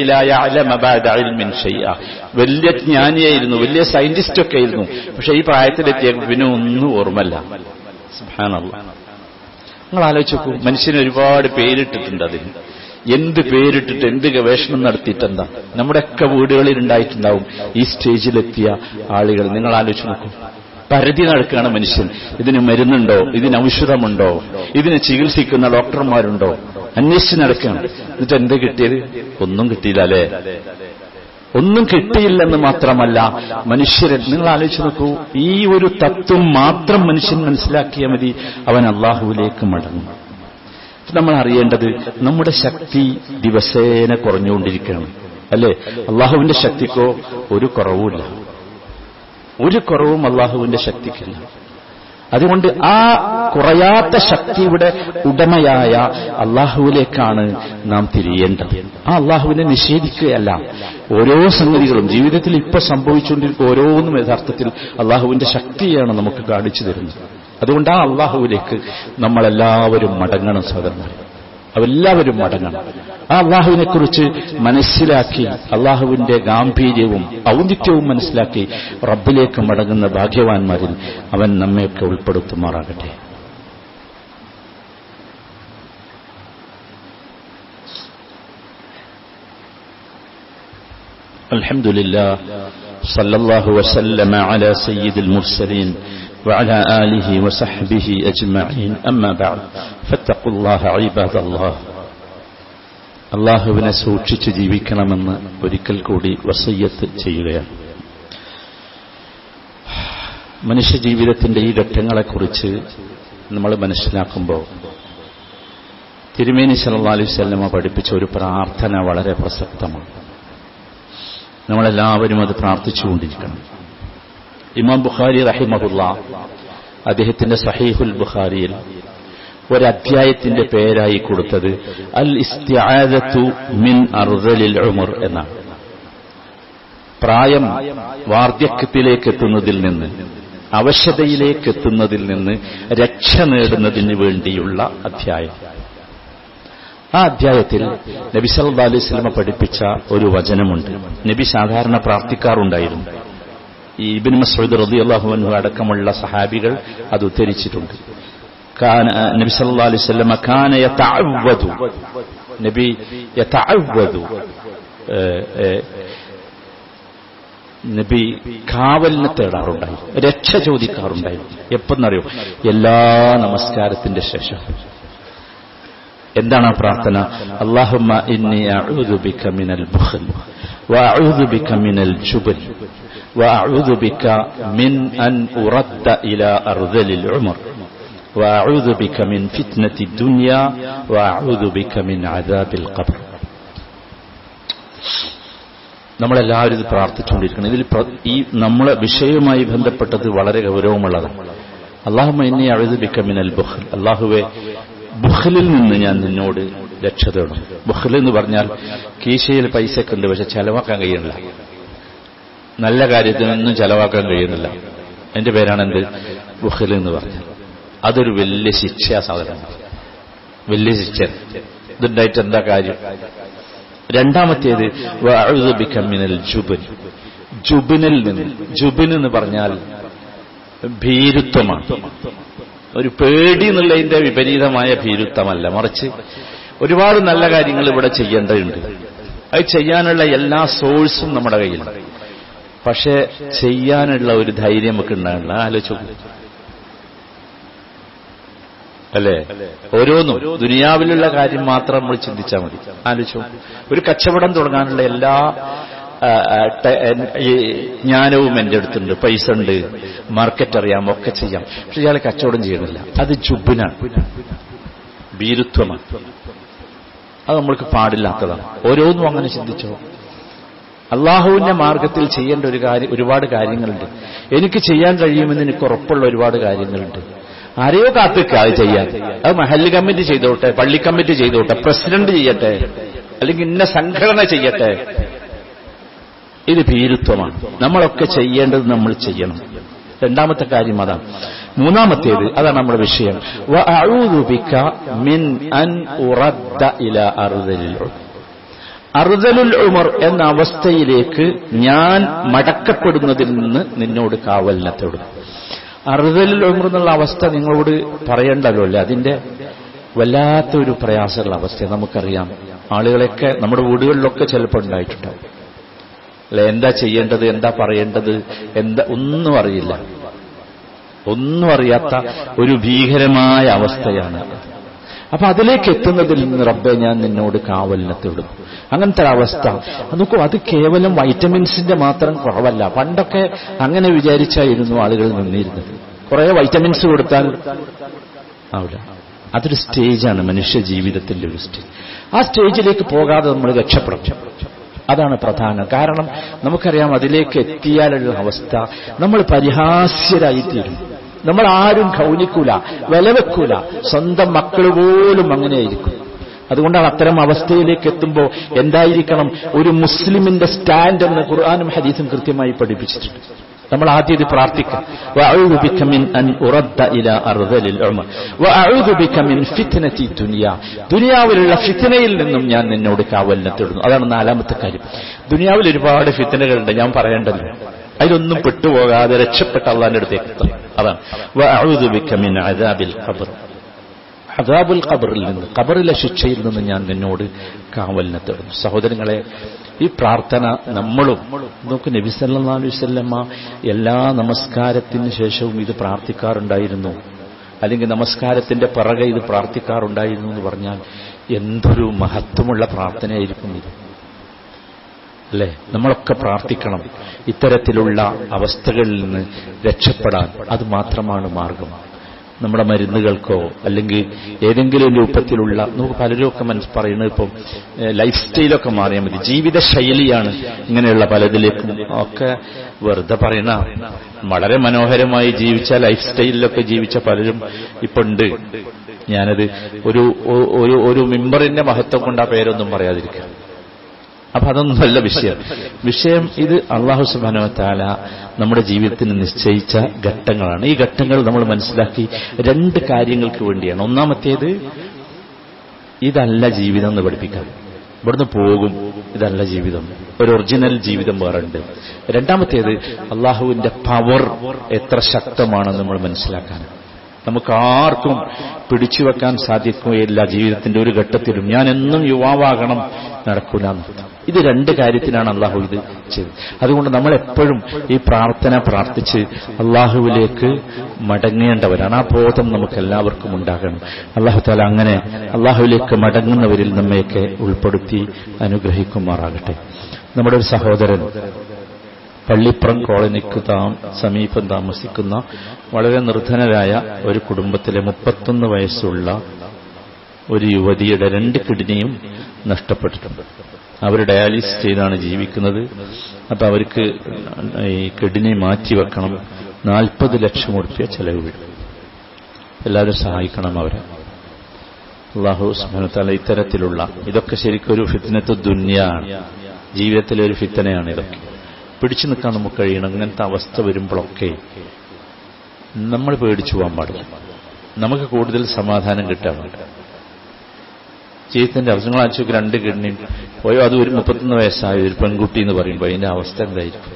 വലിയ ജ്ഞാനിയായിരുന്നു, വലിയ സയന്റിസ്റ്റ് ഒക്കെ ആയിരുന്നു, പക്ഷെ ഈ പ്രായത്തിലെത്തിയ പിന്നെ ഒന്നും ഓർമ്മല്ല. സുബ്ഹാനല്ലാഹ്. നിങ്ങൾ ആലോചിച്ച് നോക്കൂ, മനുഷ്യന് ഒരുപാട് പേരിട്ടിട്ടുണ്ട്. അതിന് എന്ത് പേരിട്ടിട്ട് എന്ത് ഗവേഷണം നടത്തിയിട്ടെന്താ? നമ്മുടെയൊക്കെ വീടുകളിൽ ഉണ്ടായിട്ടുണ്ടാവും ഈ സ്റ്റേജിലെത്തിയ ആളുകൾ. നിങ്ങൾ ആലോചിച്ച് നോക്കൂ, പരതി നടക്കുകയാണ് മനുഷ്യൻ. ഇതിന് മരുന്നുണ്ടോ, ഇതിന് ഔഷധമുണ്ടോ, ഇതിനെ ചികിത്സിക്കുന്ന ഡോക്ടർമാരുണ്ടോ, അന്വേഷിച്ച് നടക്കുകയാണ്. എന്നിട്ട് എന്താ കിട്ടിയത്? ഒന്നും കിട്ടിയില്ല അല്ലേ? ഒന്നും കിട്ടിയില്ലെന്ന് മാത്രമല്ല, മനുഷ്യരൻ നിങ്ങൾ ആലോചിച്ച് നോക്കൂ, ഈ ഒരു തത്വം മാത്രം മനുഷ്യൻ മനസ്സിലാക്കിയാൽ മതി, അവൻ അള്ളാഹുവിലേക്ക് മടങ്ങും. നമ്മൾ അറിയേണ്ടത് നമ്മുടെ ശക്തി ദിവസേന കുറഞ്ഞുകൊണ്ടിരിക്കുകയാണ് അല്ലേ? അള്ളാഹുവിന്റെ ശക്തിക്കോ ഒരു കുറവുമില്ല, ഒരു കുറവും അള്ളാഹുവിന്റെ ശക്തിക്കില്ല. അതുകൊണ്ട് ആ കുറയാത്ത ശക്തിയുടെ ഉടമയായ അള്ളാഹുവിലേക്കാണ് നാം തിരിയേണ്ടത്. ആ അള്ളാഹുവിനെ നിഷേധിക്കുകയല്ല. ഓരോ സംഗതികളും ജീവിതത്തിൽ ഇപ്പൊ സംഭവിച്ചുകൊണ്ടിരിക്കുന്ന ഓരോന്നും യഥാർത്ഥത്തിൽ അള്ളാഹുവിന്റെ ശക്തിയാണ് നമുക്ക് കാണിച്ചു തരുന്നത്. അതുകൊണ്ട് ആ അള്ളാഹുവിലേക്ക് നമ്മളെല്ലാവരും മടങ്ങണം സഹോദരന്മാർ, അവെല്ലാവരും മടങ്ങണം. ആ അള്ളാഹുവിനെ കുറിച്ച് മനസ്സിലാക്കി, അള്ളാഹുവിന്റെ ഗാംഭീര്യവും ഔന്നിത്യവും മനസ്സിലാക്കി റബ്ബിലേക്ക് മടങ്ങുന്ന ഭാഗ്യവാന്മാരിൽ അവൻ നമ്മയൊക്കെ ഉൾപ്പെടുത്തുമാറാകട്ടെ. അൽഹംദുലില്ലാഹ് സല്ലല്ലാഹു വസല്ലമ അലാ സയ്യിദിൽ മുർസലീൻ وعلى آله وصحبه أجمعين أما بعد فاتقوا الله عباد الله. അള്ളാഹുവിനെ സൂക്ഷിച്ച് ജീവിക്കണമെന്ന് ഒരിക്കൽ കൂടി വസിയ്യത്ത് ചെയ്യുകയാണ്. മനുഷ്യജീവിതത്തിന്റെ ഈ ഘട്ടങ്ങളെക്കുറിച്ച് നമ്മൾ മനസ്സിലാക്കുമ്പോൾ തിരുമേനി സല്ലല്ലാഹു അലൈഹി വസല്ലമ പഠിപ്പിച്ച ഒരു പ്രാർത്ഥന വളരെ പ്രസക്തമാണ്. നമ്മളെല്ലാവരും അത് പ്രാർത്ഥിച്ചുകൊണ്ടിരിക്കണം. ഇമാം ബുഖാരി റഹിമഹുല്ലാഹ് അദ്ദേഹത്തിന്റെ സഹീഹുൽ ബുഖാരിയിൽ ഒരധ്യായത്തിന്റെ പേരായി കൊടുത്തത് അൽ ഇസ്തിആദത്തു മിൻ അർദലിൽ ഉമർ എന്നാണ്. പ്രായം വാർദ്ധക്യത്തിലേക്ക് എത്തുന്നതിൽ നിന്ന്, അവശതയിലേക്ക് എത്തുന്നതിൽ നിന്ന് രക്ഷ നേടുന്നതിന് വേണ്ടിയുള്ള അധ്യായം. ആ അധ്യായത്തിൽ നബി സല്ലല്ലാഹു അലൈഹി വസല്ലം പഠിപ്പിച്ച ഒരു വചനമുണ്ട്. നബി സാധാരണ പ്രാർത്ഥിക്കാറുണ്ടായിരുന്നു. ഈ ഇബ്നു മസ്ഊദ് റളിയല്ലാഹു അൻഹു അടക്കമുള്ള സഹാബികൾ അത് ഉദ്ധരിച്ചിട്ടുണ്ട്. നബി സല്ലല്ലാഹു അലൈഹി വസല്ലം കാന യതഅവ്വദു, നബി യതഅവ്വദു, നബി കാവലിനെ തേടാറുണ്ടായി, രക്ഷ ചോദിക്കാറുണ്ടായി. എപ്പെന്നറിയോ? എല്ലാ നമസ്കാരത്തിന്റെ ശേഷം. എന്താണ് ആ പ്രാർത്ഥന? അല്ലാഹുമ്മ ഇന്നി അഊദു ബിക മിനൽ ബുഖൽ വഅഊദു ബിക മിനൽ ജുബൽ വഅഊദു ബിക മിൻ അൻ ഉറദ്ദ ഇലാ അർദലിൽ ഉമർ വഅഊദു ബിക മിൻ ഫിത്നത്തി ദുനിയ വഅഊദു ബിക മിൻ അദാബിൽ ഖബ്ർ. നമ്മളെല്ലാവരും ഇത് പ്രാർത്ഥിച്ചുകൊണ്ടിരിക്കണം. ഇതിൽ ഈ നമ്മളെ വിഷയവുമായി ബന്ധപ്പെട്ടത് വളരെ ഗൗരവമുള്ളതാണ്. അല്ലാഹുമ്മ ഇന്നി അഊദു ബിക മിനൽ ബുഖൽ, അല്ലാഹുവേ ബുഖലിൽ നിന്ന് ഞാൻ നിന്നോട് രക്ഷ തേടും. ബുഖൽ എന്ന് പറഞ്ഞാൽ കീശയിൽ പൈസയൊക്കെ ഉണ്ട്, പക്ഷെ ചെലവാക്കാൻ കഴിയുന്നില്ല, നല്ല കാര്യത്തിനൊന്നും ചെലവാക്കാൻ കഴിയുന്നില്ല. എന്റെ പേരാണ് എന്ത്? ബുഖൽ എന്ന് പറഞ്ഞാൽ. അതൊരു വലിയ ശിക്ഷാ സാധനമാണ്, വലിയ ശിക്ഷ. ഇതുണ്ടായിട്ട് എന്താ കാര്യം? രണ്ടാമത്തേത് വഅഊദു ബിക മിനൽ ജുബൻ, ജുബനിൽ നിന്ന്. ജുബൻ എന്ന് പറഞ്ഞാൽ ഭീരുത്വമാണ്. ഒരു പേടി എന്നുള്ളതിന്റെ വിപരീതമായ ഭീരുത്വമല്ല, മറിച്ച് ഒരുപാട് നല്ല കാര്യങ്ങൾ ഇവിടെ ചെയ്യേണ്ടതുണ്ട്. അത് ചെയ്യാനുള്ള എല്ലാ സോഴ്സും നമ്മുടെ കയ്യിലുണ്ട്, പക്ഷെ ചെയ്യാനുള്ള ഒരു ധൈര്യം നമുക്ക് ഉണ്ടാകില്ല. ആലോചിച്ചു, അല്ലേ? ഓരോന്നും ദുനിയാവിലുള്ള കാര്യം മാത്രം നമ്മൾ ചിന്തിച്ചാൽ മതി. ആലോചിച്ചു, ഒരു കച്ചവടം തുടങ്ങാനുള്ള എല്ലാ ജ്ഞാനവും എൻ്റെ അടുത്തുണ്ട്, പൈസ ഉണ്ട്, മാർക്കറ്റ് അറിയാം, ഒക്കെ ചെയ്യാം. പക്ഷെ ഇയാളെ കച്ചവടം ചെയ്യണില്ല. അത് ജുബ്നാണ്, ഭീരുത്വമാണ്. അത് നമ്മൾക്ക് പാടില്ലാത്തതാണ്. ഓരോന്നും അങ്ങനെ ചിന്തിച്ചോ. അള്ളാഹുവിന്റെ മാർഗത്തിൽ ചെയ്യേണ്ട ഒരു കാര്യം, ഒരുപാട് കാര്യങ്ങളുണ്ട്. എനിക്ക് ചെയ്യാൻ കഴിയുമെന്ന് എനിക്ക് ഉറപ്പുള്ള ഒരുപാട് കാര്യങ്ങളുണ്ട്. ആരെയോ കാത്തിക്ക അത് ചെയ്യാൻ. അത് മഹല്ല് കമ്മിറ്റി ചെയ്തോട്ടെ, പള്ളി കമ്മിറ്റി ചെയ്തോട്ടെ, പ്രസിഡന്റ് ചെയ്യട്ടെ, അല്ലെങ്കിൽ ഇന്ന സംഘടന ചെയ്യട്ടെ. ഇത് ഭീരുത്വമാണ്. നമ്മളൊക്കെ ചെയ്യേണ്ടത് നമ്മൾ ചെയ്യണം. രണ്ടാമത്തെ കാര്യം അതാണ്. മൂന്നാമത്തേത്, അതാണ് നമ്മുടെ വിഷയം. വഅഊദു ബിക മിൻ അൻ ഉറദ്ദ ഇലാ അർദലിൽ ഉമർ. അർദലുൽ ഉമർ എന്ന അവസ്ഥയിലേക്ക് ഞാൻ മടക്കപ്പെടുന്നതിൽ നിന്ന് നിന്നോട് കാവലിനെ തേടും. അർദലുൽ ഉമർ എന്നുള്ള അവസ്ഥ നിങ്ങളോട് പറയേണ്ടല്ലോ അല്ലേ? അതിന്റെ വല്ലാത്തൊരു പ്രയാസമുള്ള അവസ്ഥ നമുക്കറിയാം. ആളുകളൊക്കെ നമ്മുടെ വീടുകളിലൊക്കെ ചിലപ്പോൾ ഉണ്ടായിട്ടുണ്ടാവും അല്ലെ? എന്താ ചെയ്യേണ്ടത്, എന്താ പറയേണ്ടത്, എന്താ ഒന്നും അറിയില്ല. ഒന്നും അറിയാത്ത ഒരു ഭീകരമായ അവസ്ഥയാണ്. അപ്പൊ അതിലേക്ക് എത്തുന്നതിൽ നിന്ന് റബ്ബേ ഞാൻ നിന്നോട് കാവലിനെ തേടും. അങ്ങനത്തെ അവസ്ഥ നോക്കൂ, അത് കേവലം വൈറ്റമിൻസിന്റെ മാത്രം കുറവല്ല. പണ്ടൊക്കെ അങ്ങനെ വിചാരിച്ചായിരുന്നു ആളുകൾ നിന്നിരുന്നത്. കുറെ വൈറ്റമിൻസ് കൊടുത്താൽ ആവില്ല. അതൊരു സ്റ്റേജാണ് മനുഷ്യ ജീവിതത്തിന്റെ ഒരു സ്റ്റേജ്. ആ സ്റ്റേജിലേക്ക് പോകാതെ നമ്മൾ രക്ഷപ്പെടും. അതാണ് പ്രധാനം. കാരണം നമുക്കറിയാം, അതിലേക്ക് എത്തിയാലുള്ള അവസ്ഥ നമ്മൾ പരിഹാസ്യരായിത്തീരും. നമ്മൾ ആരും ഗൗനിക്കൂല, വിലവെക്കൂല. സ്വന്തം മക്കൾ പോലും അങ്ങനെയായിരിക്കും. അതുകൊണ്ടാണ് അത്തരം അവസ്ഥയിലേക്ക് എത്തുമ്പോൾ എന്തായിരിക്കണം ഒരു മുസ്ലിമിന്റെ സ്റ്റാൻഡ് എന്ന് ഖുർആനും ഹദീസും കൃത്യമായി പഠിപ്പിച്ചിട്ടുണ്ട്. നമ്മൾ ആദ്യം ഇത് പ്രാർത്ഥിക്കാം. വഅഊദു ബിക മിൻ അൻ ഉറദ്ദ ഇലാ അർദലിൽ ഉമർ വഅഊദു ബിക മിൻ ഫിത്നതി ദുനിയ. ദുനിയാവിലുള്ള ഫിത്നയിൽ നിന്നും ഞാൻ നിന്നോട് കാവലിനെ തേടുന്നു. അതാണ് നാലാമത്തെ കാര്യം. ദുനിയാവിൽ ഒരുപാട് ഫിത്നകളുണ്ട്, ഞാൻ പറയേണ്ടല്ലോ. അതിലൊന്നും പെട്ടുപോകാതെ രക്ഷപ്പെട്ട അള്ളാന്റെ അടുത്തേക്ക് എത്തണം. അതാണ് വഅഊദു ബിക മിൻ അദാബിൽ ഖബ്ർ. അദാബുൽ ഖബ്റിൽ നിന്ന്, ഖബറിലെ ശിക്ഷയിൽ നിന്ന് ഞാൻ നിന്നോട് കാവലിനെ തേടുന്നു. സഹോദരങ്ങളെ, ഈ പ്രാർത്ഥന നമ്മളും നമുക്ക് നബി സല്ലല്ലാഹു അലൈഹി വസല്ലമ എല്ലാ നമസ്കാരത്തിന് ശേഷവും ഇത് പ്രാർത്ഥിക്കാറുണ്ടായിരുന്നു, അല്ലെങ്കിൽ നമസ്കാരത്തിന്റെ പിറകെ ഇത് പ്രാർത്ഥിക്കാറുണ്ടായിരുന്നു എന്ന് പറഞ്ഞാൽ എന്തൊരു മഹത്വമുള്ള പ്രാർത്ഥനയായിരിക്കും ഇത്, അല്ലേ? നമ്മളൊക്കെ പ്രാർത്ഥിക്കണം ഇത്തരത്തിലുള്ള അവസ്ഥകളിൽ നിന്ന് രക്ഷപ്പെടാൻ. അത് മാത്രമാണ് മാർഗം. നമ്മുടെ മരുന്നുകൾക്കോ അല്ലെങ്കിൽ ഏതെങ്കിലും രൂപത്തിലുള്ള, നമുക്ക് പലരുമൊക്കെ മനസ്സ് പറയുന്നത് ഇപ്പം ലൈഫ് സ്റ്റൈലൊക്കെ മാറിയാൽ മതി, ജീവിതശൈലിയാണ് ഇങ്ങനെയുള്ള പലതിലേക്കും ഒക്കെ വെറുതെ പറയണ. വളരെ മനോഹരമായി ജീവിച്ച ലൈഫ് സ്റ്റൈലിലൊക്കെ ജീവിച്ച പലരും ഇപ്പൊ ഉണ്ട്. ഞാനത് ഒരു ഒരു മിമ്പറിന്റെ മഹത്വം കൊണ്ട് ആ പേരൊന്നും പറയാതിരിക്കാം. അപ്പൊ അതൊന്നുമല്ല വിഷയം. വിഷയം ഇത് അല്ലാഹു സുബ്ഹാനഹു വ തആല നമ്മുടെ ജീവിതത്തിന് നിശ്ചയിച്ച ഘട്ടങ്ങളാണ്. ഈ ഘട്ടങ്ങൾ നമ്മൾ മനസ്സിലാക്കി രണ്ട് കാര്യങ്ങൾക്ക് വേണ്ടിയാണ്. ഒന്നാമത്തേത്, ഇതല്ല ജീവിതം എന്ന് പഠിപ്പിക്കാം. ഇവിടുന്ന് പോകും, ഇതല്ല ജീവിതം, ഒരു ഒറിജിനൽ ജീവിതം വേറെ ഉണ്ട്. രണ്ടാമത്തേത്, അള്ളാഹുവിന്റെ പവർ എത്ര ശക്തമാണെന്ന് നമ്മൾ മനസ്സിലാക്കാൻ. നമുക്ക് ആർക്കും പിടിച്ചു വെക്കാൻ സാധിക്കുകയില്ല ജീവിതത്തിന്റെ ഒരു ഘട്ടത്തിലും. ഞാൻ എന്നും യുവാവാകണം, നടക്കൂല. ഇത് രണ്ട് കാര്യത്തിനാണ് അള്ളാഹു ഇത് ചെയ്തത്. അതുകൊണ്ട് നമ്മളെപ്പോഴും ഈ പ്രാർത്ഥന പ്രാർത്ഥിച്ച് അള്ളാഹുവിലേക്ക് മടങ്ങേണ്ടവരാണ്. ആ ബോധം നമുക്ക് എല്ലാവർക്കും ഉണ്ടാകണം. അള്ളാഹു തആല അങ്ങനെ അള്ളാഹുവിലേക്ക് മടങ്ങുന്നവരിൽ നമ്മയൊക്കെ ഉൾപ്പെടുത്തി അനുഗ്രഹിക്കുമാറാകട്ടെ. നമ്മുടെ ഒരു സഹോദരൻ പള്ളിപ്പുറം കോളനിക്ക് താം സമീപം താമസിക്കുന്ന വളരെ നിർധനരായ ഒരു കുടുംബത്തിലെ മുപ്പത്തൊന്ന് വയസ്സുള്ള ഒരു യുവതിയുടെ രണ്ട് കിഡ്നിയും നഷ്ടപ്പെട്ടിട്ടുണ്ട്. അവർ ഡയാലിസിസ് ചെയ്താണ് ജീവിക്കുന്നത്. അപ്പൊ അവർക്ക് ഈ കിഡ്നി മാറ്റിവെക്കണം. നാൽപ്പത് ലക്ഷം ഉറുപ്പ്യ ചെലവ് വരും. എല്ലാവരും സഹായിക്കണം അവരെ. അല്ലാഹു സുബ്ഹാനഹു വ തആല ഇത്തരത്തിലുള്ള, ഇതൊക്കെ ശരിക്കും ഒരു ഫിത്നത്തു ദുനിയാണ്, ജീവിതത്തിലെ ഒരു ഫിത്തനയാണ്. ഇതൊക്കെ പിടിച്ചു നിൽക്കാൻ നമുക്ക് കഴിയണം. ഇങ്ങനത്തെ അവസ്ഥ വരുമ്പോഴൊക്കെ നമ്മൾ പേടിച്ചു പോകാൻ പാടില്ല. നമുക്ക് കൂടുതൽ സമാധാനം കിട്ടാൻ വേണ്ട ജീവിതത്തിന്റെ അവസരങ്ങൾ ആഴ്ചക്ക് രണ്ട് കിഡ്നി പോയോ, അത് ഒരു മുപ്പത്തൊന്ന് വയസ്സായ ഒരു പെൺകുട്ടി എന്ന് പറയുമ്പോൾ അതിന്റെ അവസ്ഥ എന്തായിരിക്കും?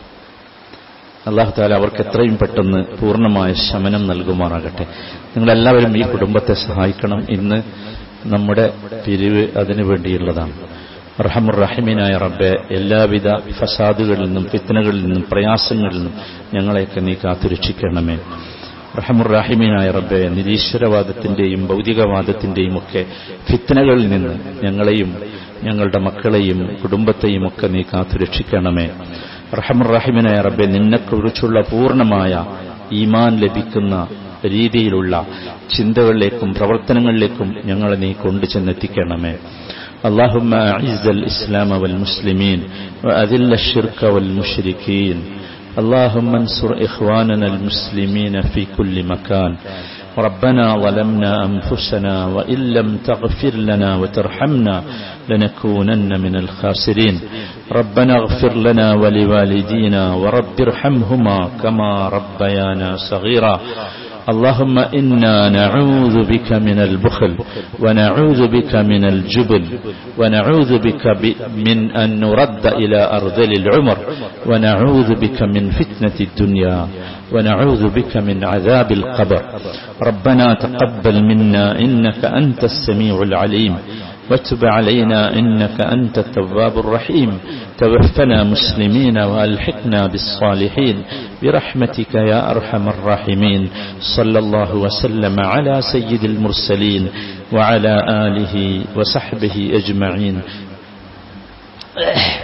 അല്ലാഹു തആല അവർക്ക് എത്രയും പെട്ടെന്ന് പൂർണ്ണമായ ശമനം നൽകുമാറാകട്ടെ. നിങ്ങളെല്ലാവരും ഈ കുടുംബത്തെ സഹായിക്കണം. ഇന്ന് നമ്മുടെ പിരിവ് അതിനു വേണ്ടിയുള്ളതാണ്. റഹ്മുർ റഹീമിനായ റബ്ബെ, എല്ലാവിധ ഫസാദുകളിൽ നിന്നും ഫിത്നകളിൽ നിന്നും പ്രയാസങ്ങളിൽ നിന്നും ഞങ്ങളെയൊക്കെ നീ കാത്തുരക്ഷിക്കണമേ. റഹമുർ-റഹീമീനായ റബ്ബേ, നിരീശ്വരവാദത്തിന്റെയും ഭൗതികവാദത്തിന്റെയും ഒക്കെ ഫിത്നകളിൽ നിന്ന് ഞങ്ങളെയും ഞങ്ങളുടെ മക്കളെയും കുടുംബത്തെയും ഒക്കെ നീ കാത്തുരക്ഷിക്കണമേ. റഹമുർ-റഹീമീനായ റബ്ബേ, നിന്നെക്കുറിച്ചുള്ള പൂർണ്ണമായ ഈമാൻ ലഭിക്കുന്ന രീതിയിലുള്ള ചിന്തകളിലേക്കും പ്രവർത്തനങ്ങളിലേക്കും ഞങ്ങളെ നീ കൊണ്ടുചെന്നെത്തിക്കണമേ. اللهم أعز الإسلام والمسلمين وأذل الشرك والمشركين. اللهم انصر إخواننا المسلمين في كل مكان. ربنا ظلمنا أنفسنا وإن لم تغفر لنا وترحمنا لنكونن من الخاسرين. ربنا اغفر لنا ولوالدينا ورب ارحمهما كما ربيانا صغيرا. اللهم إنا نعوذ بك من البخل ونعوذ بك من الجبن ونعوذ بك من أن نرد إلى أرذل العمر ونعوذ بك من فتنة الدنيا ونعوذ بك من عذاب القبر. ربنا تقبل منا إنك أنت السميع العليم وتب علينا إنك أنت التواب الرحيم. توفنا مسلمين وألحقنا بالصالحين برحمتك يا أرحم الراحمين. صلى الله وسلم على سيد المرسلين وعلى آله وصحبه أجمعين.